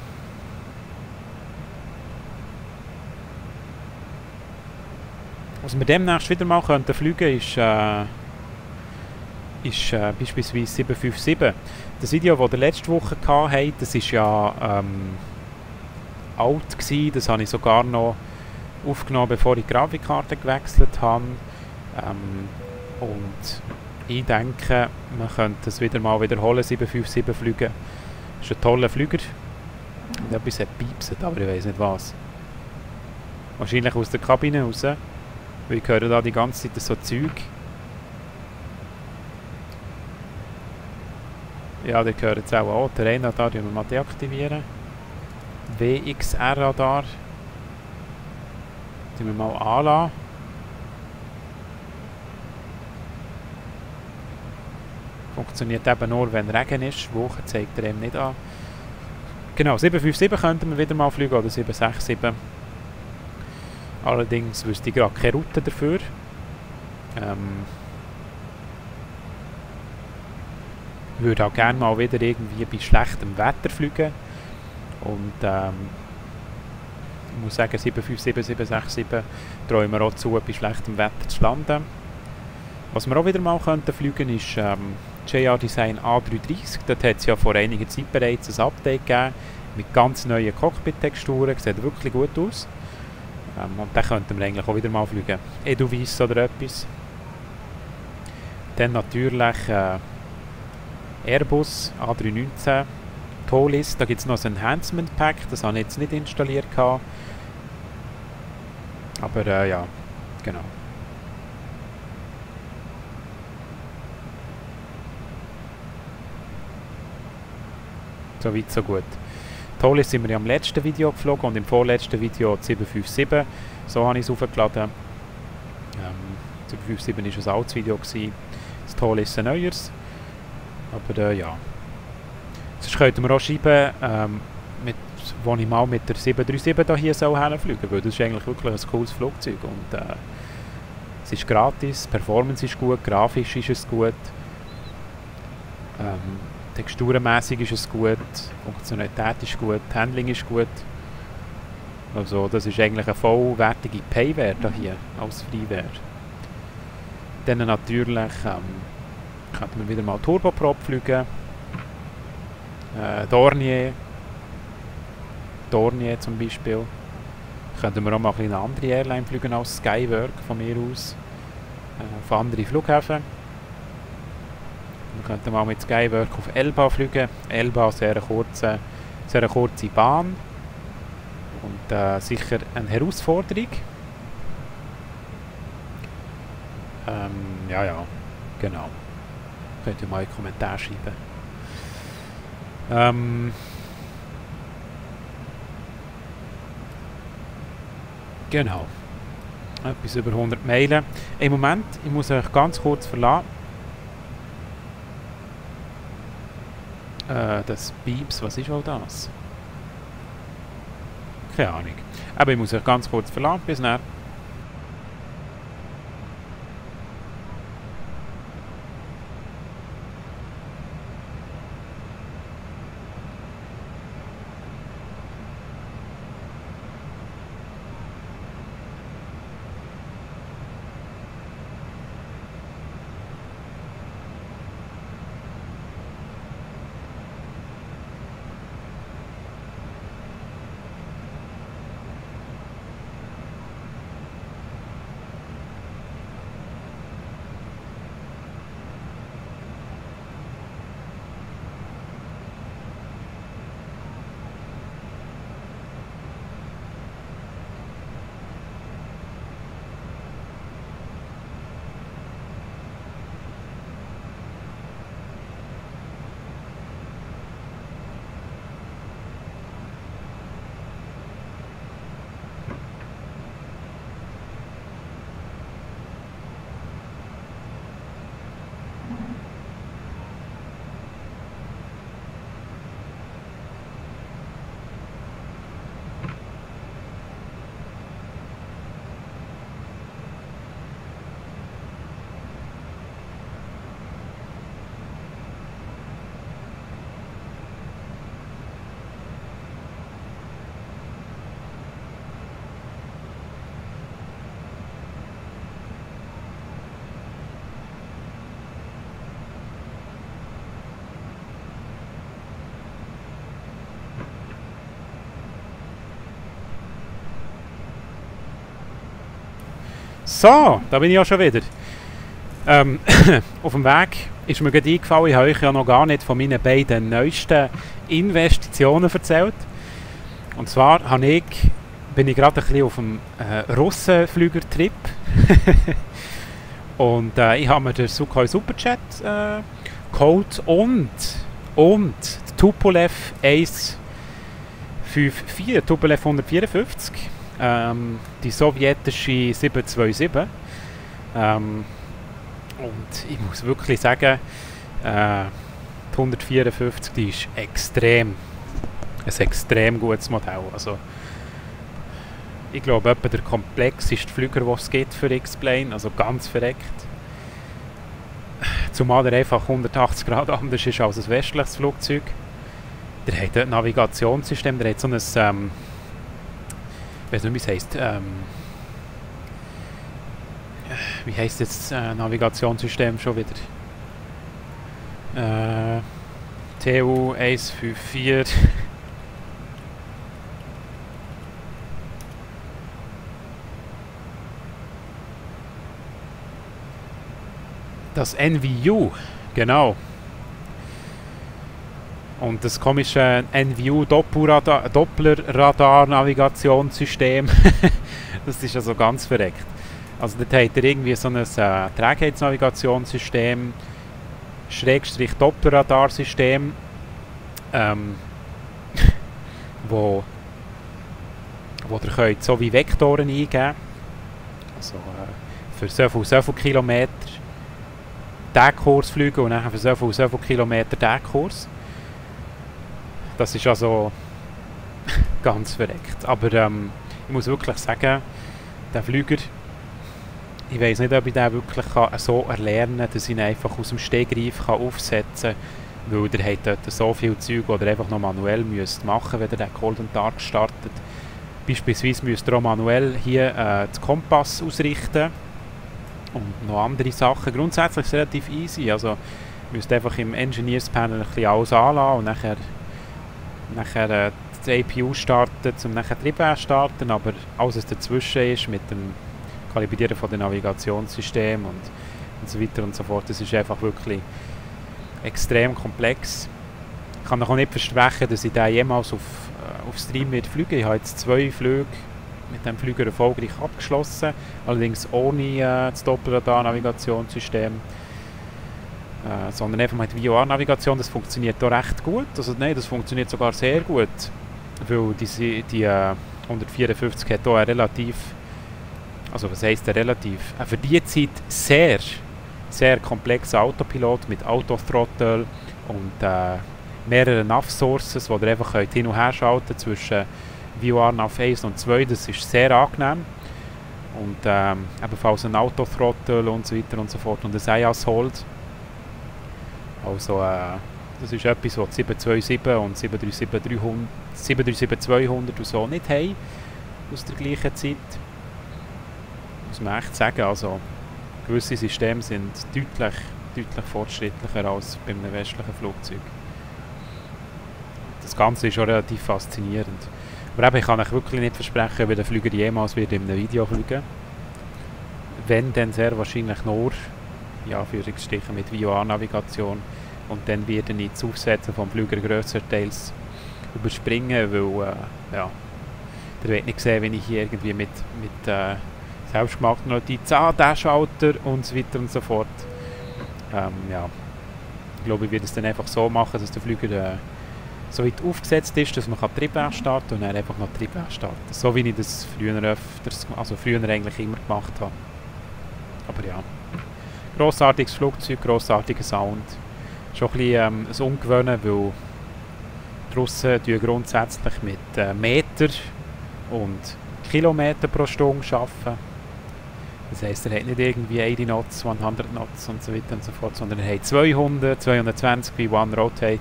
Was wir demnächst wieder mal könnten fliegen ist, äh, ist äh, beispielsweise sieben fünf sieben. Das Video, das ihr letzte Woche hattet, das war ja ähm, alt gewesen. Das habe ich sogar noch aufgenommen, bevor ich die Grafikkarte gewechselt habe. Ähm, und ich denke, man könnte es wieder mal wiederholen, sieben fünf sieben fliegen. Das ist ein toller Flüger. Und etwas hat piepset, aber ich weiß nicht was. Wahrscheinlich aus der Kabine raus. Weil ich höre da die ganze Zeit so Zeug. Ja, die gehören jetzt auch an. Terrainradar deaktivieren wir mal deaktivieren. W X R-Radar. Die wir mal anlassen. Funktioniert eben nur, wenn Regen ist. Woche zeigt er eben nicht an. Genau, sieben fünf sieben könnten wir wieder mal fliegen, oder sieben sechs sieben. Allerdings wüsste ich gerade keine Route dafür. Ähm, ich würde auch gerne mal wieder irgendwie bei schlechtem Wetter fliegen. Und ähm, ich muss sagen, sieben fünf sieben, sieben sechs sieben trauen wir auch zu, bei schlechtem Wetter zu landen. Was wir auch wieder mal könnten fliegen ist ähm, J R Design A drei dreißig. Dort hat es ja vor einiger Zeit bereits ein Update gegeben mit ganz neuen Cockpit-Texturen. Sieht wirklich gut aus. Ähm, und den könnten wir eigentlich auch wieder mal fliegen. Edelweiss oder etwas. Dann natürlich äh, Airbus A drei neunzehn. Tolis, da gibt es noch ein Enhancement Pack, das habe ich jetzt nicht installiert gehabt. Aber äh, ja, genau. So weit, so gut. Tolis sind wir ja im letzten Video geflogen und im vorletzten Video sieben fünf sieben. So habe ich es aufgeladen. Ähm, sieben fünf sieben war ein altes Video. Das Tolis ist ein neues. Aber äh, ja. Sonst könnten wir auch schreiben, ähm, mit, wo ich mal mit der sieben drei sieben hier so hinfliegen soll, weil das ist eigentlich wirklich ein cooles Flugzeug. Und, äh, es ist gratis, Performance ist gut, grafisch ist es gut, ähm, texturenmässig ist es gut, Funktionalität ist gut, Handling ist gut. Also das ist eigentlich eine vollwertige Payware hier als Freeware. Dann natürlich ähm, könnten wir wieder mal Turboprop fliegen. Äh, Dornier. Dornier zum Beispiel. Könnten wir auch mal eine andere Airline fliegen als Skywork von mir aus. Äh, auf andere Flughäfen. Wir könnten mal mit Skywork auf Elba fliegen. Elba ist eine sehr kurze, sehr kurze Bahn. Und äh, sicher eine Herausforderung. Ähm, ja, ja, genau. Könnt ihr mal in die Kommentare schreiben. Ähm, genau. Etwas über hundert Meilen. Im Moment, ich muss euch ganz kurz verlassen. Äh, das Pieps, was ist all das? Keine Ahnung. Aber ich muss euch ganz kurz verlassen. Bis dann. So, da bin ich auch schon wieder. Ähm, auf dem Weg ist mir gerade eingefallen, ich habe euch ja noch gar nicht von meinen beiden neuesten Investitionen erzählt. Und zwar habe ich, bin ich gerade ein bisschen auf dem äh, Russenflüger-Trip. Und äh, ich habe mir den Sukhoi Superjet äh, geholt und, und die Tupolev eins fünf vier, Tupolev hundertvierundfünfzig, ähm, die sowjetische sieben zwei sieben. Ähm, und ich muss wirklich sagen, äh, die hundertvierundfünfzig, die ist extrem, ein extrem gutes Modell. Also, ich glaube, etwa der komplexeste Flüger, den es gibt für X-Plane, also ganz verreckt. Zumal er einfach hundertachtzig Grad anders ist als ein westliches Flugzeug. Der hat ein Navigationssystem, der hat so ein, ähm, ich weiß nicht, wie es heisst, ähm, wie heisst jetzt das äh, Navigationssystem schon wieder? Äh, T U eins fünf vier. Das N V U, genau. Und das komische N V U Doppler-Radar-Navigationssystem, das ist also ganz verreckt. Also dort hat er irgendwie so ein äh, Trägheitsnavigationssystem, Schrägstrich Doppler-Radarsystem, ähm, wo, wo ihr könnt so wie Vektoren eingeben, also äh, für so viel, so viel Kilometer den Kurs fliegen und dann für so viel, so viel Kilometer den Kurs. Das ist also ganz verreckt. Aber ähm, ich muss wirklich sagen, der Flüger, ich weiß nicht, ob ich den wirklich kann so erlernen kann, dass ich ihn einfach aus dem Stegreif kann aufsetzen kann, weil der hat dort so viel Zeug, die ihr einfach noch manuell müsst machen müsst, wenn ihr den Golden Tag startet. Beispielsweise müsst ihr auch manuell hier äh, den Kompass ausrichten und noch andere Sachen. Grundsätzlich ist es relativ easy, also ihr müsst einfach im Engineers Panel ein bisschen alles anlassen und nachher nachher äh, die A P U starten, um nachher die Triebwerke starten, aber alles was dazwischen ist mit dem Kalibrieren von den Navigationssystemen und, und so weiter und so fort, das ist einfach wirklich extrem komplex. Ich kann noch nicht versprechen, dass ich den jemals auf, äh, auf Stream wird fliegen. Ich habe jetzt zwei Flüge mit dem Flüger erfolgreich abgeschlossen, allerdings ohne äh, das Doppelradar-Navigationssystem. Äh, sondern einfach mit V O R-Navigation, das funktioniert da recht gut. Also nein, das funktioniert sogar sehr gut, weil die, die äh, hundertvierundfünfzig hat hier relativ, also was heisst der relativ, äh, für die Zeit sehr, sehr komplexen Autopilot mit Autothrottle und äh, mehreren Nav Sources, wo ihr einfach könnt hin und her schalten zwischen V O R Nav eins und zwei, das ist sehr angenehm. Und ähm, ebenfalls ein Autothrottle und so weiter und so fort und ein I A S Hold. Also äh, das ist etwas, was die sieben zwei sieben und sieben drei sieben zweihundert und so nicht haben aus der gleichen Zeit. Muss man echt sagen, also gewisse Systeme sind deutlich, deutlich fortschrittlicher als bei einem westlichen Flugzeug. Das Ganze ist schon relativ faszinierend. Aber eben, ich kann euch wirklich nicht versprechen, wie der Flüger jemals wird in einem Video fliegen. Wenn, dann sehr wahrscheinlich nur, ja, für Stiche mit V O R-Navigation. Und dann werde ich das Aufsetzen vom Flüger grösstenteils überspringen, weil, äh, ja, ihr werdet nicht sehen, wenn ich hier irgendwie mit, mit äh, selbstgemachten Notizen, ah, der Schalter und so weiter und so fort. Ähm, ja, ich glaube, ich werde es dann einfach so machen, dass der Flüger äh, so weit aufgesetzt ist, dass man die Triebwerke starten kann und dann einfach noch die Triebwerke starten. So wie ich das früher öfters, also früher eigentlich immer gemacht habe. Aber ja, grossartiges Flugzeug, grossartiger Sound. Schon ein bisschen ähm, ein Ungewöhnen, weil die Russen grundsätzlich mit äh, Meter und Kilometer pro Stunde arbeiten. Das heisst, er hat nicht irgendwie achtzig Knots, hundert Knots und so weiter und so fort, sondern er hat zweihundert, zweihundertzwanzig wie One Rotate.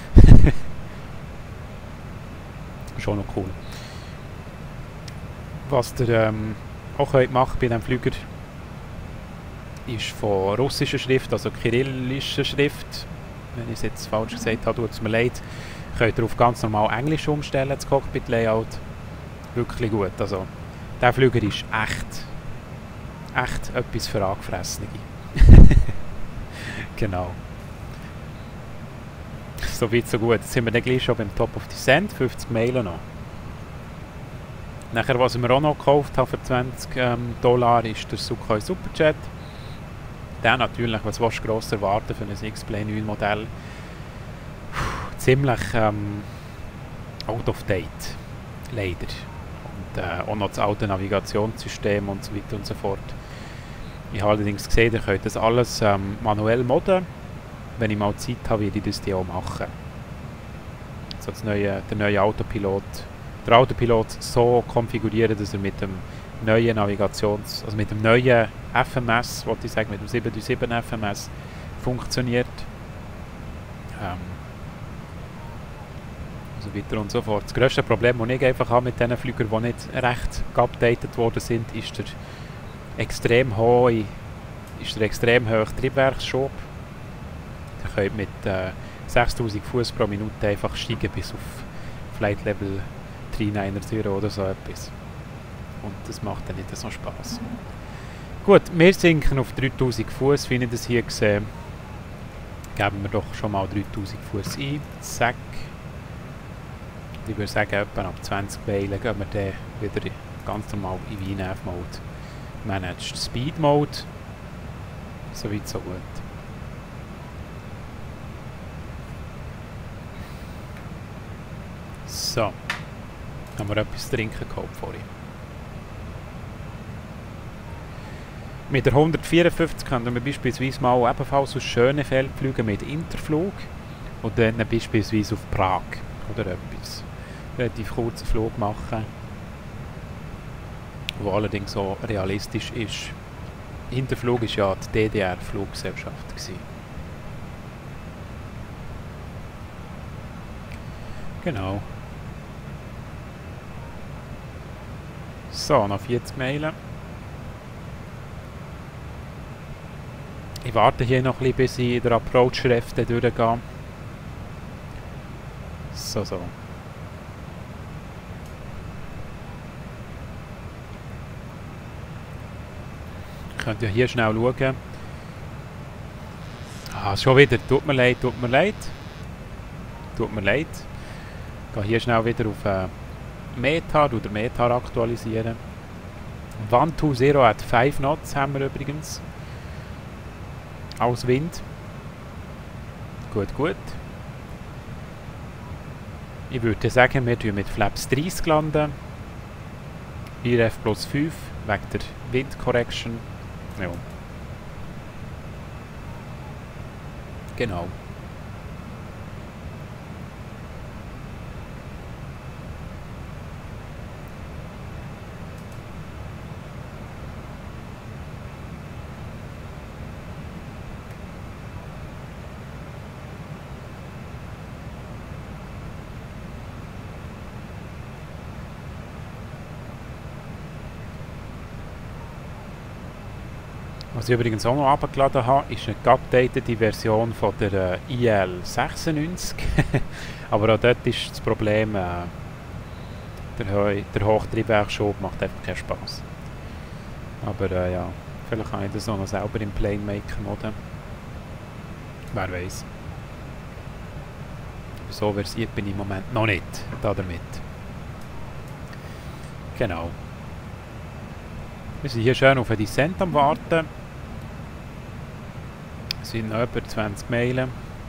Schon noch cool. Was ihr ähm, auch könnt machen bei diesem Flüger, ist von russischer Schrift, also kyrillischer Schrift. Wenn ich es jetzt falsch gesagt habe, tut es mir leid. Könnt ihr auf ganz normal Englisch umstellen, das Cockpit-Layout. Wirklich gut. Also, der Flüger ist echt, echt etwas für Angefressene. Genau. So weit, so gut. Jetzt sind wir dann gleich schon beim Top of Descent, fünfzig Meilen noch. Nachher, was ich mir auch noch gekauft habe für zwanzig ähm, Dollar, ist der Sukhoi Superjet. Der natürlich, was willst du gross erwarten für ein X-Plane neun Modell? Puh, ziemlich ähm, out of date, leider. Und äh, auch noch das alte Navigationssystem und so weiter und so fort. Ich habe allerdings gesehen, ihr könnt das alles ähm, manuell modden. Wenn ich mal Zeit habe, werde ich das auch machen. So das neue, der neue Autopilot, der Autopilot so konfigurieren, dass er mit dem neuen Navigations, also mit dem neuen F M S, wollte ich sagen, mit dem sieben drei sieben F M S funktioniert. Ähm, und so weiter und so fort. Das grösste Problem, das ich einfach habe mit diesen Flügern, die nicht recht geupdatet worden sind, ist der extrem hohe, ist der extrem hohe Triebwerksschub. Ihr könnt mit äh, sechstausend Fuß pro Minute einfach steigen bis auf Flight Level dreihundertneunzig oder so etwas. Und das macht dann nicht so Spaß. Gut, wir sinken auf dreitausend Fuß, wie ich das hier sehe. Geben wir doch schon mal dreitausend Fuß ein. Zack. Ich würde sagen, etwa ab zwanzig Meilen gehen wir dann wieder ganz normal in V NAV Mode. Managed Speed Mode. Soweit so gut. So. Haben wir etwas zu trinken gekauft vorhin. Mit der hundertvierundfünfzig können wir beispielsweise mal ebenfalls aus Schönefeld fliegen mit Interflug und dann beispielsweise auf Prag oder etwas. Relativ kurzen Flug machen, der allerdings so realistisch ist. Interflug war ja die D D R-Fluggesellschaft. Genau. So, noch vierzig Meilen. Ich warte hier noch ein bisschen, bis ich in der Approach-Ref durchgehe. So, so. Ich könnte ja hier schnell schauen. Ah, schon wieder. Tut mir leid, tut mir leid. Tut mir leid. Ich gehe hier schnell wieder auf äh, Metar oder Metar aktualisieren. one two zero at five knots haben wir übrigens. Aus Wind. Gut, gut. Ich würde sagen, wir landen mit Flaps dreißig landen. I R F plus fünf wegen der Wind-Correction. Ja. Genau. Was ich übrigens auch noch abgeladen habe, ist eine geupdatete Version von der äh, I L sechsundneunzig. Aber auch dort ist das Problem, äh, der, Heu der Hochtriebwerksschub macht einfach keinen Spass. Aber äh, ja, vielleicht kann ich das auch noch selber im Planemaker modden. Wer weiß. So versiert bin ich im Moment noch nicht da damit. Genau. Wir sind hier schön auf einen Descent am Warten. Wir sind noch über zwanzig Meilen.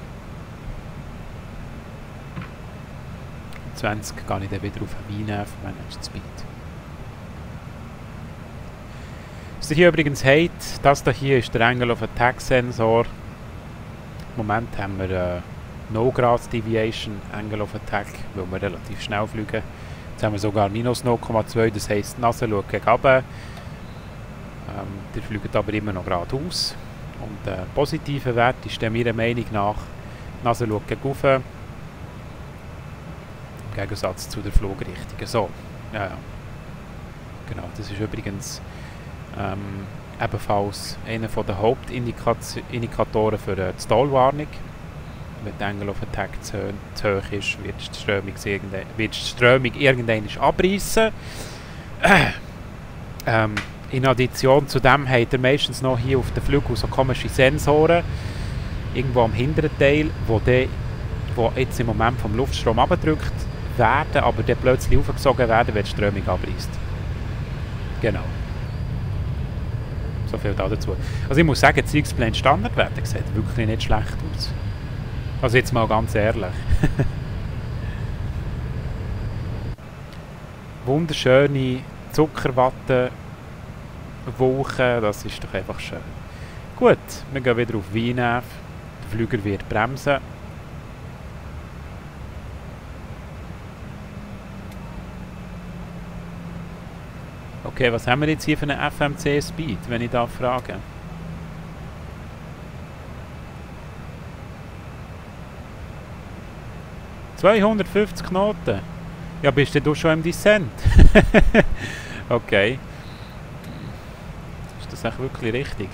zwanzig gehe ich dann wieder auf einen V NAV Managed Speed. Was ihr hier übrigens habt, das hier ist der Angle of Attack Sensor. Im Moment haben wir äh, No Grad Deviation Angle of Attack, weil wir relativ schnell fliegen. Jetzt haben wir sogar minus null Komma zwei, das heisst, die Nase schaut gegen runter. Ähm, die fliegen aber immer noch geradeaus. Und der äh, positive Wert ist dann meiner Meinung nach, die Nase schaut gegen rauf. Im Gegensatz zu der Flugrichtung. So, ja, ja. Genau, das ist übrigens ähm, ebenfalls einer der Hauptindikatoren für äh, die Stallwarnung. Wenn die Angle of Attack zu, zu hoch ist, wird die Strömung, wird die Strömung irgendwann abreißen. Äh, ähm, In Addition zu dem hat er meistens noch hier auf den Flügeln so komische Sensoren, irgendwo am hinteren Teil, wo, die, wo jetzt im Moment vom Luftstrom abgedrückt werden, aber dann plötzlich aufgesogen werden, wenn die Strömung abreißt. Genau. So viel da dazu. Also ich muss sagen, die X-Plane Standardwerte sieht wirklich nicht schlecht aus. Also jetzt mal ganz ehrlich. Wunderschöne Zuckerwatte Wolken, das ist doch einfach schön. Gut, wir gehen wieder auf V NAV. Der Flüger wird bremsen. Okay, was haben wir jetzt hier für einen F M C Speed, wenn ich da frage? zweihundertfünfzig Knoten. Ja, bist du schon im Descent? Okay. Ist das echt wirklich richtig?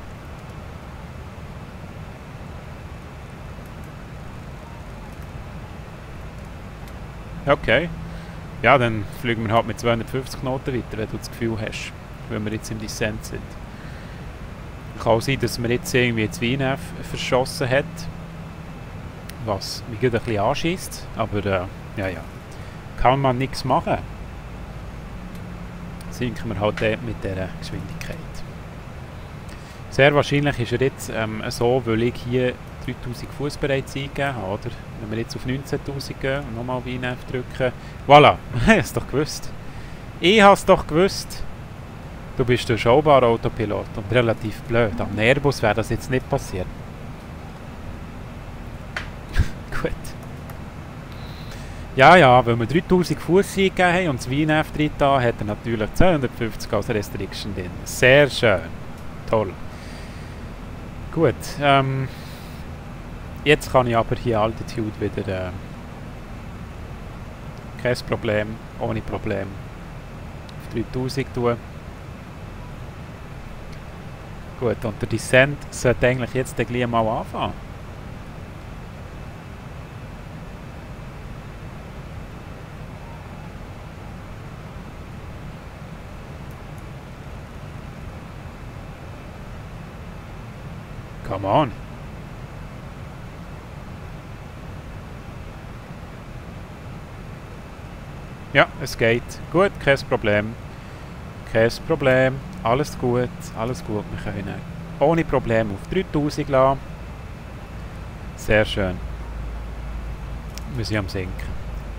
Okay. Ja, dann fliegen wir halt mit zweihundertfünfzig Knoten weiter, wenn du das Gefühl hast, wenn wir jetzt im Descent sind. Kann auch sein, dass man jetzt irgendwie das V NAV verschossen hat, was mich gerade ein bisschen anschießt, aber äh, ja, ja, kann man nichts machen. Sinken wir halt mit dieser Geschwindigkeit. Sehr wahrscheinlich ist er jetzt ähm, so, weil ich hier dreitausend Fuß bereits eingegeben habe, oder? Wenn wir jetzt auf neunzehntausend gehen und nochmal V NAV drücken. Voilà, ich habe es doch gewusst. Ich habe es doch gewusst. Du bist ein schaubarer Autopilot und relativ blöd. Am Airbus wäre das jetzt nicht passiert. Gut. Ja, ja, weil wir dreitausend Fuß eingegeben haben und das V NAV drin da, hat er natürlich zweihundertfünfzig als Restriction drin. Sehr schön. Toll. Gut, ähm... jetzt kann ich aber hier Altitude wieder... Äh, kein Problem, ohne Problem auf dreitausend tun. Gut, und der Descent sollte eigentlich jetzt gleich mal anfangen. Come on. Ja, es geht. Gut, kein Problem. Kein Problem. Alles gut, alles gut. Wir können ohne Probleme auf dreitausend lassen. Sehr schön. Wir sind am Sinken.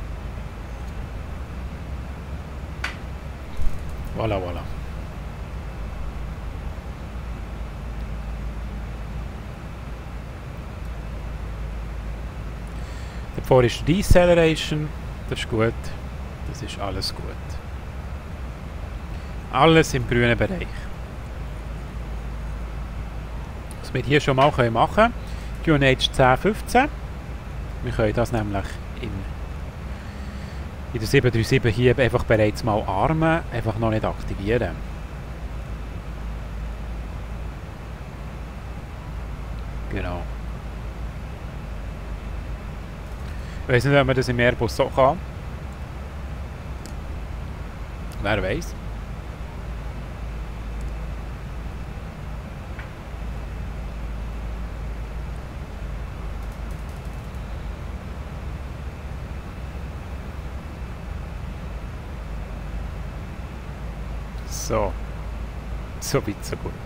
Voilà, voilà. Davor ist Deceleration. Das ist gut. Das ist alles gut. Alles im grünen Bereich. Was wir hier schon mal machen können, Q N H zehn fünfzehn. Wir können das nämlich in, in der sieben drei sieben hier einfach bereits mal armen, einfach noch nicht aktivieren. Genau. Ich weiß nicht, ob man das im Airbus so kann. Wer weiß. So. So weit, so gut.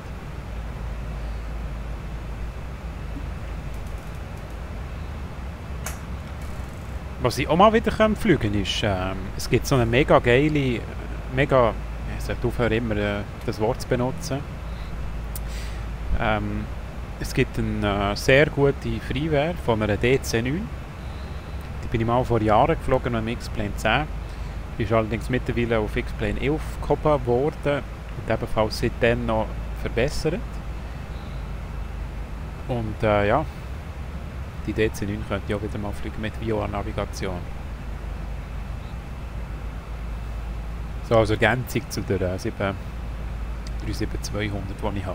Was ich auch mal wieder fliegen kann, ist, ähm, es gibt so eine mega geile, mega, ich sollte aufhören immer äh, das Wort zu benutzen. Ähm, es gibt eine äh, sehr gute Freeware von einer D C neun. Die bin ich mal vor Jahren geflogen mit dem X-Plane zehn. Die ist allerdings mittlerweile auf X-Plane elf gehoben worden und ebenfalls seitdem noch verbessert. Und äh, ja, die D C neun könnte ich auch wieder mal fliegen mit V O R-Navigation. So als Ergänzung zu der äh, sieben drei sieben zweihundert, die ich habe.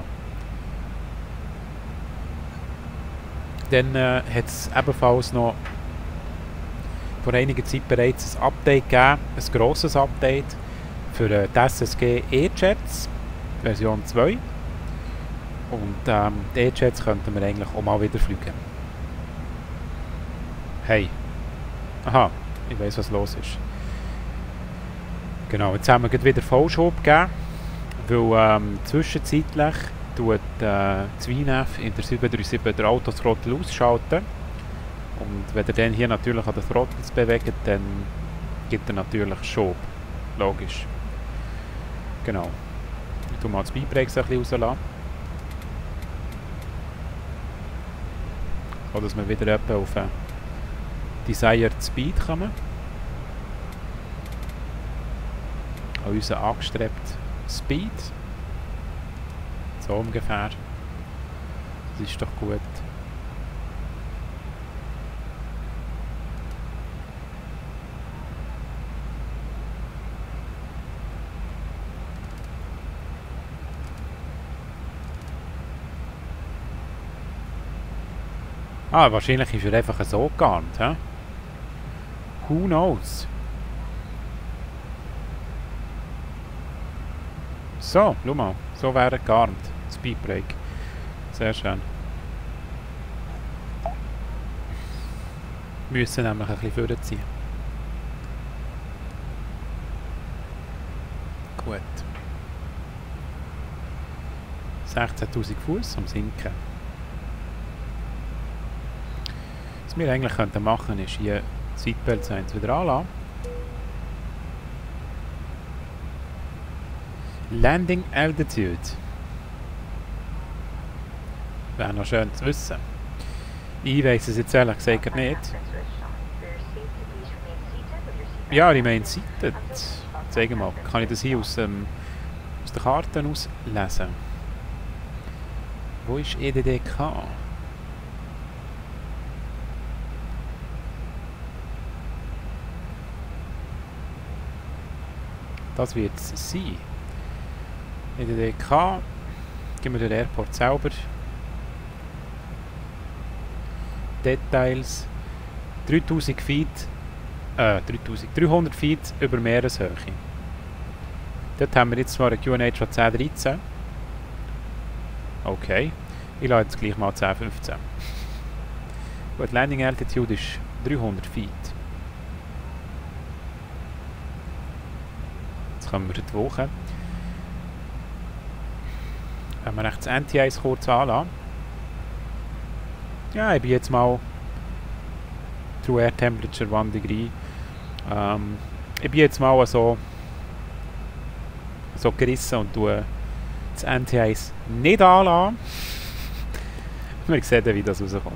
Dann äh, hat es ebenfalls noch vor einiger Zeit bereits ein Update gegeben, ein grosses Update für äh, die S S G E-Jets. Version zwei. Und ähm, die E-Jets könnten wir eigentlich auch mal wieder fliegen. Hey. Aha, ich weiss, was los ist. Genau, jetzt haben wir wieder Vollschub gegeben, weil ähm, zwischenzeitlich tut äh, das W I N E F in der sieben drei sieben der Autothrottel ausschalten. Und wenn ihr dann hier natürlich an den Throttles bewegt, dann gibt er natürlich Schub. Logisch. Genau. Ich tue mal das Speedbrakes ein bisschen rauslassen. So, dass wir wieder etwa auf einen Desired Speed kommen. An unseren angestrebten Speed. So ungefähr. Das ist doch gut. Ah, wahrscheinlich ist er einfach so gegarnt, hä? Who knows? So, schau mal. So wäre er gegarnt. Speedbrake. Sehr schön. Wir müssen nämlich ein bisschen vorziehen. Gut. sechzehntausend Fuß am Sinken. Was wir eigentlich könnten machen, ist hier Seatbelts eins wieder anlassen. Landing Altitude. Wäre noch schön zu wissen. Ich weiss es jetzt ehrlich gesagt nicht. Ja, ich meine seated. Zeig mal, kann ich das hier aus, ähm, aus der Karte auslesen? Wo ist E D D K? Das wird es sein. E D D K. Gehen wir den Airport selber. Details. dreitausend Feet. Äh, dreitausend. dreihundert Feet über Meereshöhe. Dort haben wir jetzt zwar eine Q N H von zehn dreizehn. Okay. Ich lasse jetzt gleich mal zehn fünfzehn. Gut, Landing Altitude ist dreihundert Feet. Jetzt kommen wir die Woche. Wenn wir rechts N T Is kurz anlassen. Ja, ich bin jetzt mal True Air Temperature one degree. Ähm, ich bin jetzt mal so, so gerissen und tue das N T Is nicht anlassen. Wir sehen dann, wie das rauskommt.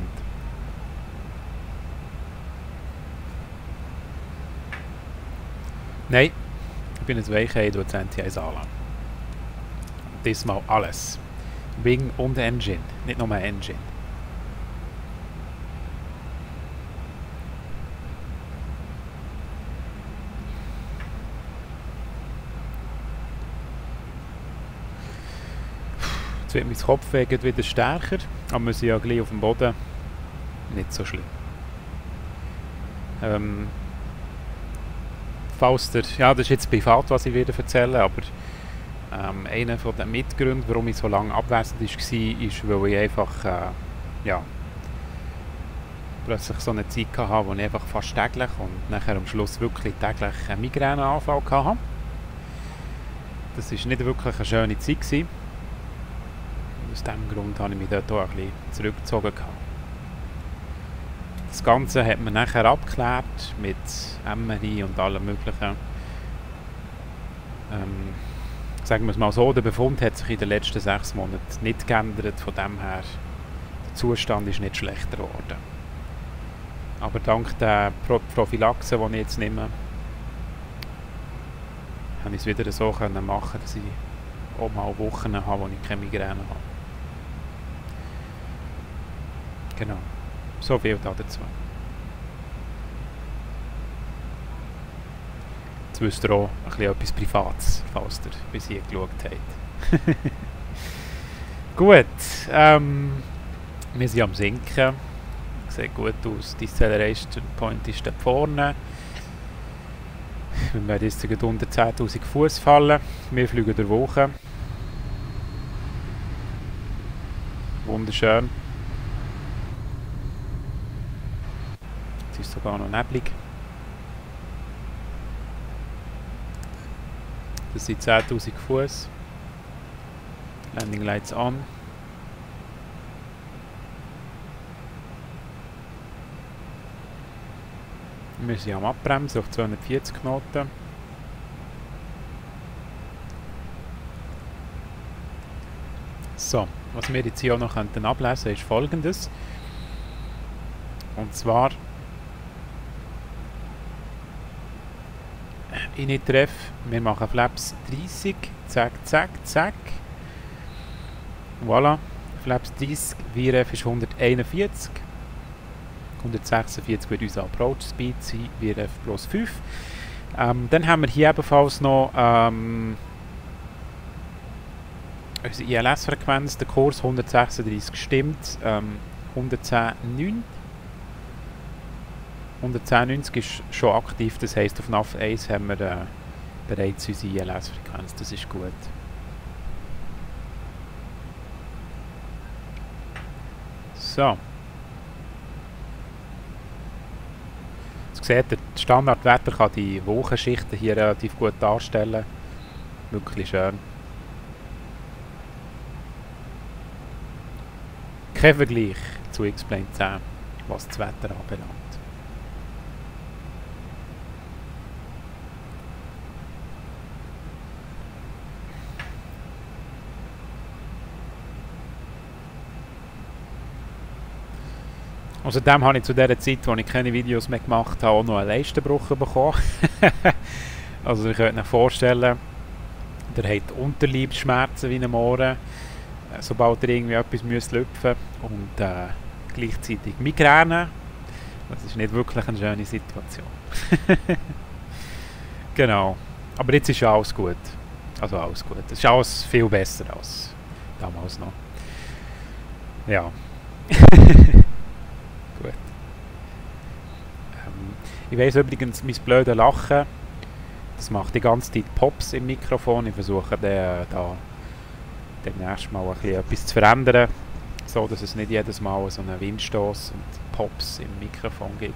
Nein, ich bin ein Weichei, ich tue das N T Is anlassen. Diesmal alles. Wing und Engine, nicht nur Engine. Jetzt wird mein Kopfweg wieder stärker, aber wir sind ja gleich auf dem Boden. Nicht so schlimm. Ähm, falls der, ja, das ist jetzt privat, was ich wieder erzähle, aber ähm, einer von den Mitgründen, warum ich so lange abwesend war, ist, weil ich einfach äh, ja, plötzlich so eine Zeit hatte, wo ich einfach fast täglich und nachher am Schluss wirklich täglich einen Migräneanfall hatte. Das war nicht wirklich eine schöne Zeit gewesen. Aus diesem Grund habe ich mich dort auch ein bisschen zurückgezogen. Das Ganze hat man nachher abgeklärt mit M R I und allem möglichen. Ähm, sagen wir es mal so, der Befund hat sich in den letzten sechs Monaten nicht geändert. Von dem her, der Zustand ist nicht schlechter geworden. Aber dank der Pro Prophylaxe, die ich jetzt nehme, habe ich es wieder so können machen, dass ich auch mal Wochen habe, wo ich keine Migräne habe. Genau, so viel dazu. Jetzt wisst ihr auch ein bisschen etwas Privates, falls ihr bis hier geschaut habt. Gut, ähm, wir sind am Sinken. Sieht gut aus, die Acceleration Point ist da vorne. Wir werden jetzt unter zehntausend Fuß fallen. Wir fliegen durch Woche. Wunderschön. Jetzt ist sogar noch neblig. Das sind zehntausend Fuß. Landing Lights an. Wir sind am Abbremsen auf zweihundertvierzig Knoten. So, was wir jetzt hier auch noch ablesen könnten, ist folgendes. Und zwar Init-Ref, wir machen Flaps dreißig, zack, zack, zack. Voilà, Flaps dreißig, V R F ist hunderteinundvierzig. hundertsechsundvierzig wird unser Approach Speed sein, V R F plus fünf. Ähm, dann haben wir hier ebenfalls noch ähm, unsere I L S-Frequenz, der Kurs hundertsechsunddreißig stimmt, ähm, hundertzehn Komma neun. hundertzehn Komma neunzig ist schon aktiv, das heisst auf N A V eins haben wir äh, bereits unsere I L S-Frequenz, das ist gut. So. Jetzt seht ihr, das Standardwetter kann die Wochenschichten hier relativ gut darstellen. Wirklich schön. Kein Vergleich zu X-Plane zehn, was das Wetter anbelangt. Außerdem habe ich zu der Zeit, wo ich keine Videos mehr gemacht habe, auch noch einen Leistenbruch bekommen. Also ihr könnt euch vorstellen, ihr habt Unterleibsschmerzen wie am Morgen, sobald ihr irgendwie etwas müsst lüpfen und äh, gleichzeitig Migräne. Das ist nicht wirklich eine schöne Situation. Genau. Aber jetzt ist ja alles gut. Also alles gut. Es ist alles viel besser als damals noch. Ja. Gut. Ähm, ich weiss übrigens, mein blödes Lachen, das macht die ganze Zeit Pops im Mikrofon. Ich versuche dann, da demnächst mal ein bisschen etwas zu verändern, so dass es nicht jedes Mal so einen Windstoß und Pops im Mikrofon gibt.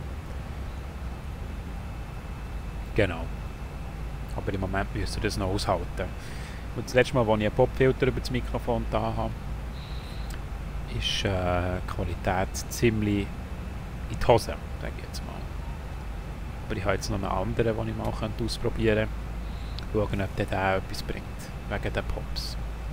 Genau. Aber im Moment müsst ihr das noch aushalten. Und das letzte Mal, als ich einen Popfilter über das Mikrofon da habe, ist äh, die Qualität ziemlich in die Hose, sage ich jetzt mal. Aber ich habe jetzt noch einen anderen, den ich mal ausprobieren könnte. Schauen, ob der, der etwas bringt, wegen den Pops.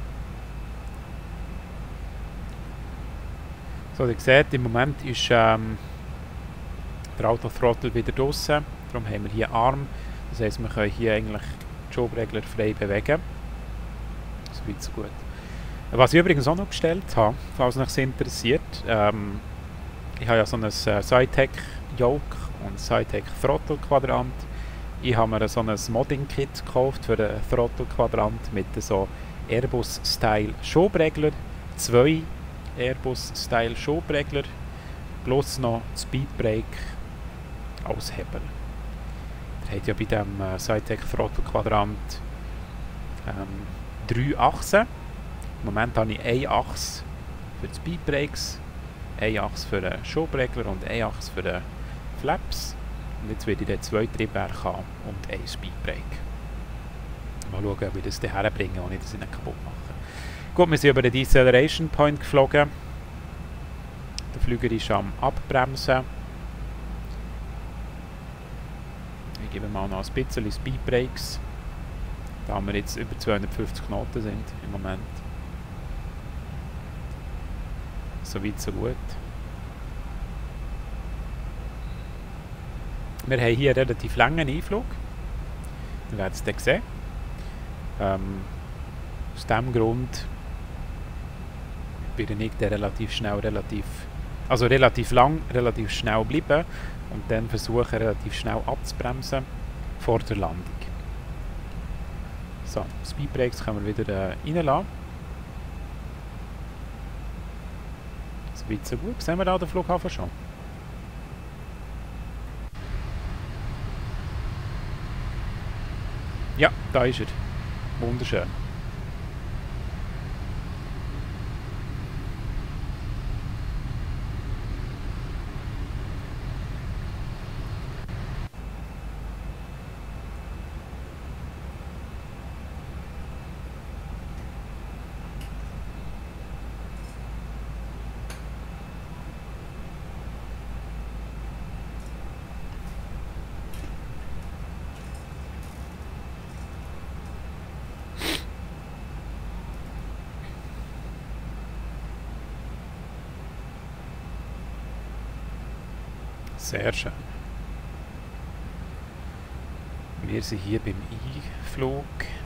So, ihr seht, im Moment ist ähm, der Autothrottle wieder draussen. Darum haben wir hier Arm. Das heisst, wir können hier eigentlich die Schubregler frei bewegen. So weit, so gut. Was ich übrigens auch noch bestellt habe, falls euch interessiert, ähm, ich habe ja so ein äh, Cytec Yoke und Cytec Throttle Quadrant. Ich habe mir so ein Modding-Kit gekauft für einen Throttle Quadrant mit so Airbus-Style Schubregler, zwei Airbus-Style Schubregler plus noch Speedbrake als Hebel. Ihr habt ja bei dem äh, Cytec Throttle Quadrant ähm, drei Achsen. Im Moment habe ich eine Achse für die Speedbrakes, eine Achse für den Schubregler und eine Achse für den Flaps. Und jetzt werde ich dann zwei Triebwerke haben und ein Speedbrake. Mal schauen, ob ich das hierher bringe, ohne dass ich nicht kaputt mache. Gut, wir sind über den Deceleration Point geflogen. Der Flüger ist am Abbremsen. Ich gebe mal noch ein bisschen Speedbrakes, da wir jetzt über zweihundertfünfzig Knoten sind im Moment. So weit, so gut. Wir haben hier einen relativ langen Einflug. Ihr werdet es dann sehen. Ähm, aus diesem Grund bin ich dann relativ schnell, relativ, also relativ lang, relativ schnell bleiben und dann versuchen, relativ schnell abzubremsen vor der Landung. So, Speedbrakes können wir wieder äh, reinlassen. So weit, so gut. Sehen wir da den Flughafen schon? Ja, da ist er. Wunderschön. Sehr schön. Wir sind hier beim Einflug.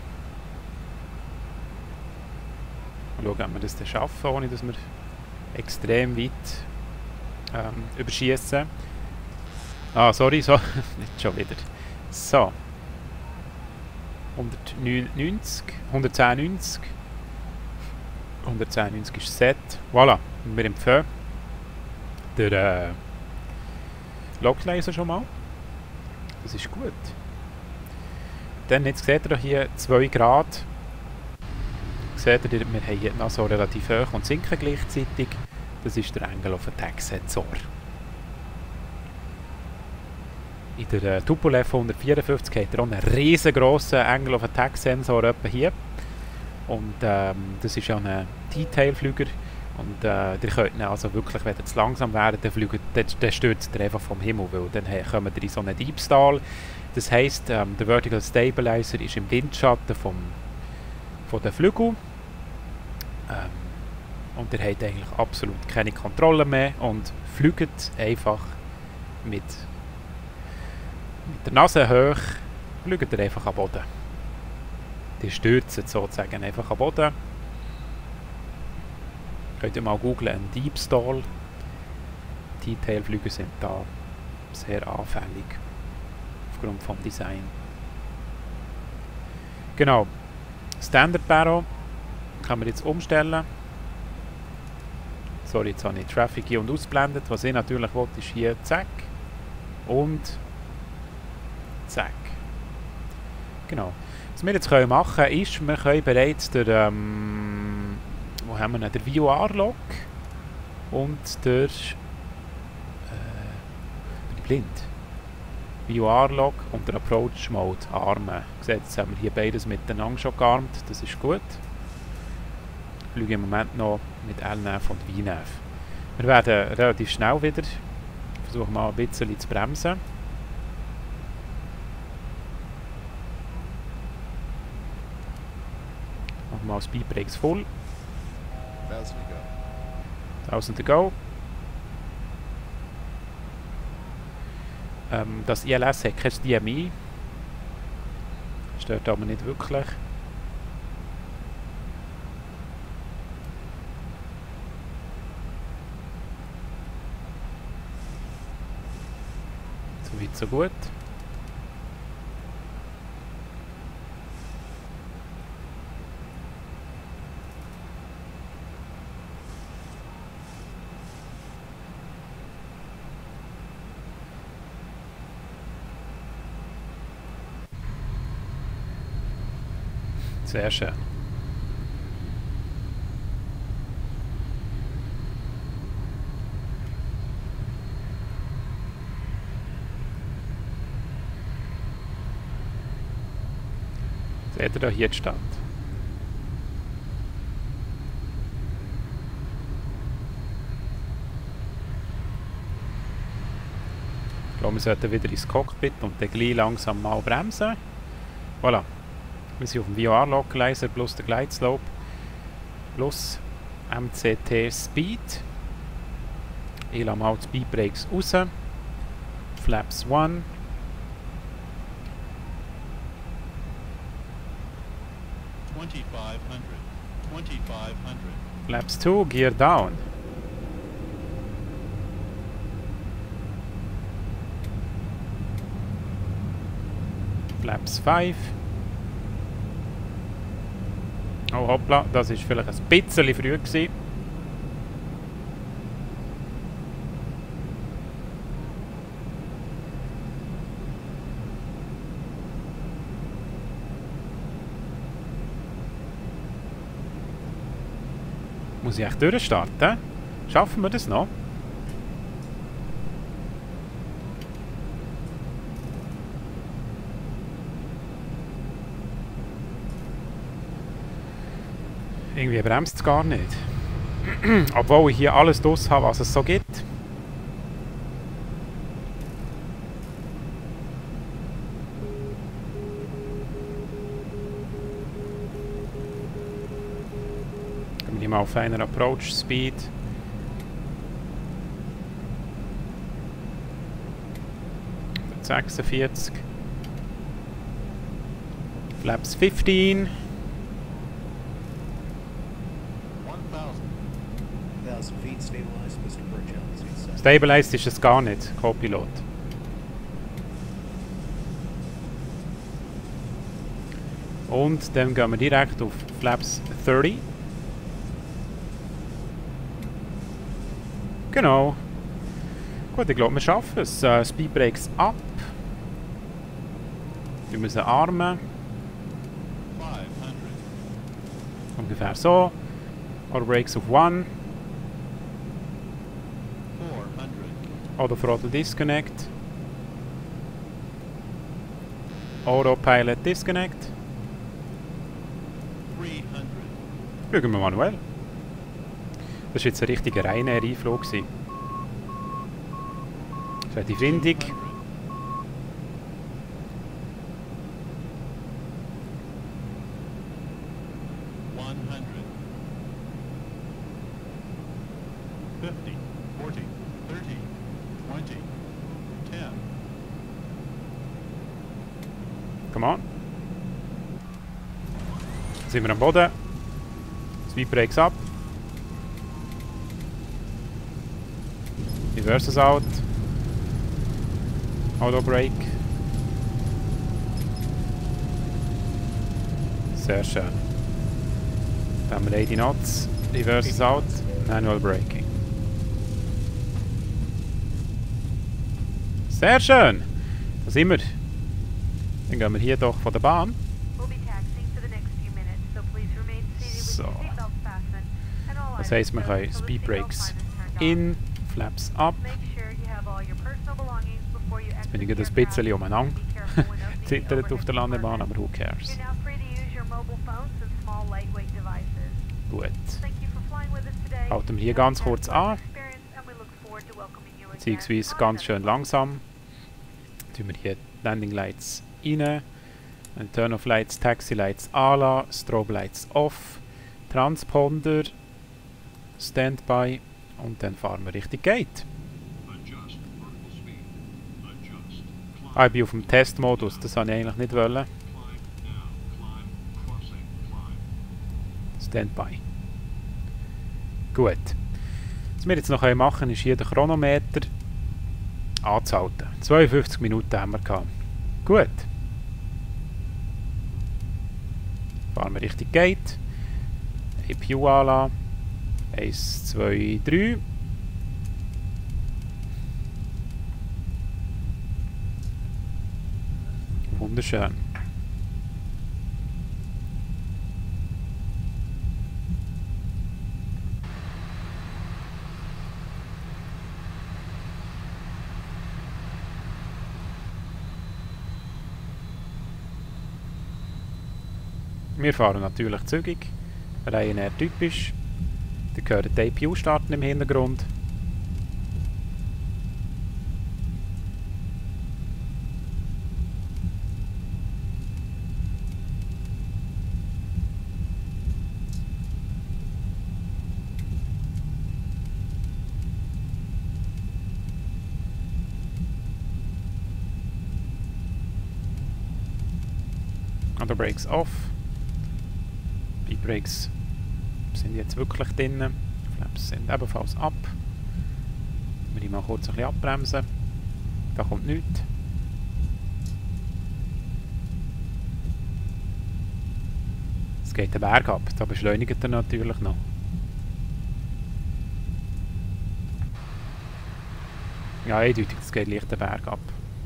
Mal schauen, ob wir das dann schaffen, ohne dass wir extrem weit ähm, überschießen. Ah, sorry, so. Nicht schon wieder. So. hundertneunundneunzig, hundertzehn neunzig. hundertzehn neunzig ist Set. Voilà, wir empfehlen der äh, Loglaser schon mal. Das ist gut. Dann, jetzt seht ihr hier zwei Grad. Seht ihr, wir haben hier noch so relativ hoch und sinken gleichzeitig. Das ist der Angle of Attack Sensor. In der äh, Tupolev hundertvierundfünfzig hat er auch einen riesengroßen Angle of Attack Sensor etwa hier. Und ähm, das ist ja ein Detailflüger. Und äh, ihr könnt ihn also wirklich, wenn ihr zu langsam werdet, dann, fliegt, dann, dann stürzt ihr einfach vom Himmel, weil dann kommt ihr in so einen Diebstahl. Das heisst, ähm, der Vertical Stabilizer ist im Windschatten vom, von den Flügeln. Ähm, und ihr habt eigentlich absolut keine Kontrolle mehr und fliegt einfach mit, mit der Nase hoch, fliegt ihr einfach am Boden. Die stürzen sozusagen einfach am Boden. Könnt ihr mal googlen, ein Diebstahl. Detailflüge sind da sehr anfällig aufgrund vom Design. Genau. Standard Barrow kann man jetzt umstellen. Sorry, jetzt habe ich Traffic hier und ausblendet. Was ich natürlich wollte, ist hier zack und zack. Genau. Was wir jetzt können machen ist, wir können bereits der, ähm, wo haben wir ihn? Der V O R-Log und der, äh, der Blind. V O R-Log und der Approach-Mode armen. Seht, jetzt haben wir hier beides miteinander schon gearmt, das ist gut. Ich fliege im Moment noch mit L N A V und V N A V. Wir werden relativ schnell wieder versuchen mal ein bisschen zu bremsen. Machen wir mal Speedbrakes voll. Thousand to go. tausend to go. Ähm, das I L S hat kein D M I. Stört aber nicht wirklich. So weit, so gut. Sehr schön. Seht ihr da hier den Stand? Ich glaube, wir sollten wieder ins Cockpit und dann gleich langsam mal bremsen. Voilà. Wir sind auf dem V O R-Localizer plus der Glideslope plus M C T Speed. Ich lasse mal die Speedbrakes raus. Flaps one. twenty-five hundred. twenty-five hundred. Flaps two, gear down. Flaps five. Oh hoppla, das war vielleicht ein bisschen früh gewesen. Muss ich echt durchstarten? Schaffen wir das noch? Irgendwie bremst es gar nicht. Obwohl ich hier alles draus habe, was es so gibt. Gehen wir mal auf einer Approach Speed. sechsundvierzig. Flaps fifteen. one thousand. one thousand feet stabilized, Mister Burchell. Speed seven. Stabilized ist es gar nicht, Copilot. Und dann gehen wir direkt auf Flaps thirty. Genau. Gut, ich glaube, wir schaffen es. Uh, Speed Brakes ab. Wir müssen armen. five hundred. Ungefähr so. Auto Brakes auf one. four hundred. Auto Throttle Disconnect. Autopilot Disconnect. three hundred. Schauen wir manuell. Das war jetzt ein richtiger reiner Einflug. Das ist die Findung. one hundred. fifty. forty. thirty. twenty. ten. Come on. Jetzt sind wir am Boden. Speed Brakes ab. Reverses out. Auto Brake. Sehr schön. Dann haben wir eighty knots. Reverses out. Manual Braking. Sehr schön. Da sind wir. Dann gehen wir hier doch von der Bahn. So. Das heisst, wir können Speed Brakes in, Flaps up. Jetzt bin ich gerade ein bisschen umeinander. Zittert auf der Landebahn, aber who cares. Gut. Halten wir hier ganz kurz an. Beziehungsweise ganz schön langsam. Tun wir hier Landing Lights rein. Turn off Lights, Taxi Lights anlassen, Strobe Lights off, Transponder, Standby und dann fahren wir Richtung Gate. Ah, ich bin auf dem Testmodus, das wollte ich eigentlich nicht wollen. Standby. Gut. Was wir jetzt noch machen können, ist hier den Chronometer anzuhalten. zweiundfünfzig Minuten haben wir gehabt. Gut. Fahren wir Richtung Gate. A P U anlassen. eins, zwei, drei. Wunderschön. Wir fahren natürlich zügig, Ryanair typisch. Da gehört die A P U starten im Hintergrund. Auto Brakes off. Brakes sind jetzt wirklich drin. Flaps sind ebenfalls ab. Wir mal kurz ein bisschen abbremsen. Da kommt nichts. Es geht den Berg ab. Da beschleunigt er natürlich noch. Ja, eindeutig, es geht leicht den Berg ab.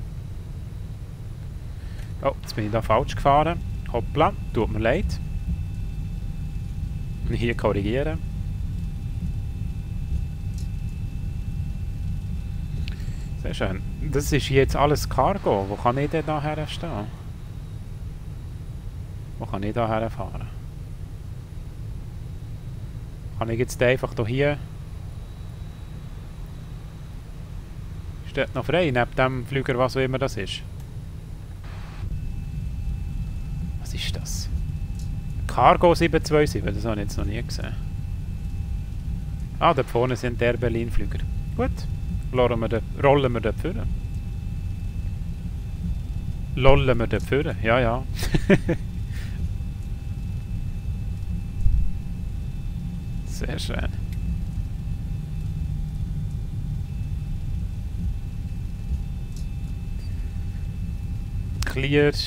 Oh, jetzt bin ich da falsch gefahren. Hoppla, tut mir leid. Hier korrigieren. Sehr schön. Das ist jetzt alles Cargo. Wo kann ich denn da herstehen? Wo kann ich da herfahren? Kann ich jetzt einfach hier... Steht noch frei, neben dem Flüger, was auch immer das ist. Was ist das? Cargo sieben zwei sieben, das habe ich jetzt noch nie gesehen. Ah, da vorne sind der Berlin-Flüger. Gut, rollen wir, de, rollen wir dort vor. lollen wir dort vorne. Ja, ja. Sehr schön. Clear. Äh,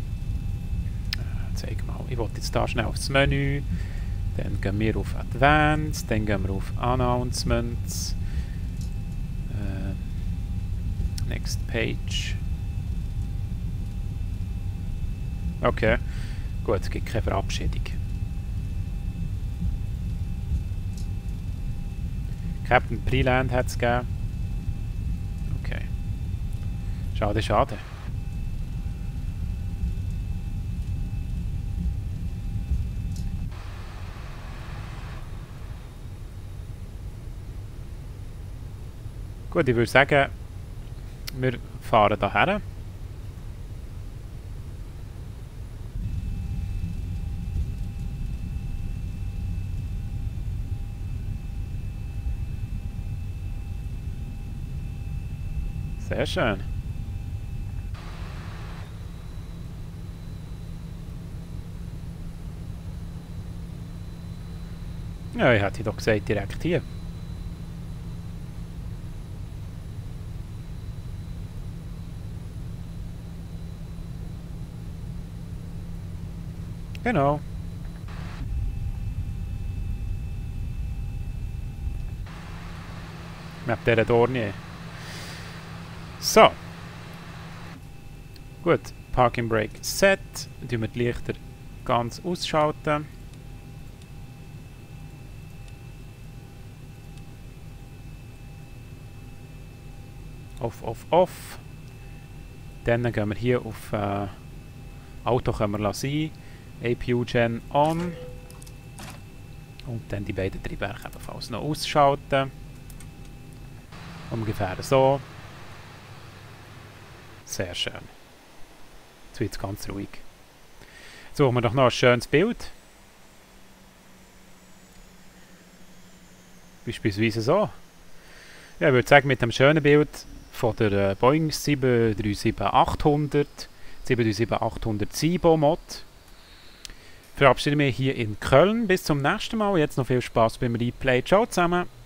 zeig mal, ich wollte jetzt da schnell aufs Menü. Dann gehen wir auf Advanced, dann gehen wir auf Announcements. Äh, next Page. Okay, gut, es gibt keine Verabschiedung. Captain Preland hat es gegeben. Okay. Schade, schade. Gut, ich würde sagen, wir fahren hierher. Sehr schön. Ja, ich hätte doch gesagt, direkt hier. Genau. Mit dieser Dornie. So. Gut. Parking Brake set. Tun wir die Lichter ganz ausschalten. Off, off, off. Dann gehen wir hier auf äh, Auto können wir lassen. A P U-Gen on. Und dann die beiden Triebwerke ebenfalls noch ausschalten. Ungefähr so. Sehr schön. Jetzt wird es ganz ruhig. Jetzt suchen wir doch noch ein schönes Bild. Beispielsweise so. Ja, ich würde sagen, mit dem schönen Bild von der äh, Boeing sieben drei sieben achthundert, sieben drei sieben achthundert Cibo Mod verabschieden wir hier in Köln. Bis zum nächsten Mal. Jetzt noch viel Spaß beim Replay. Ciao zusammen.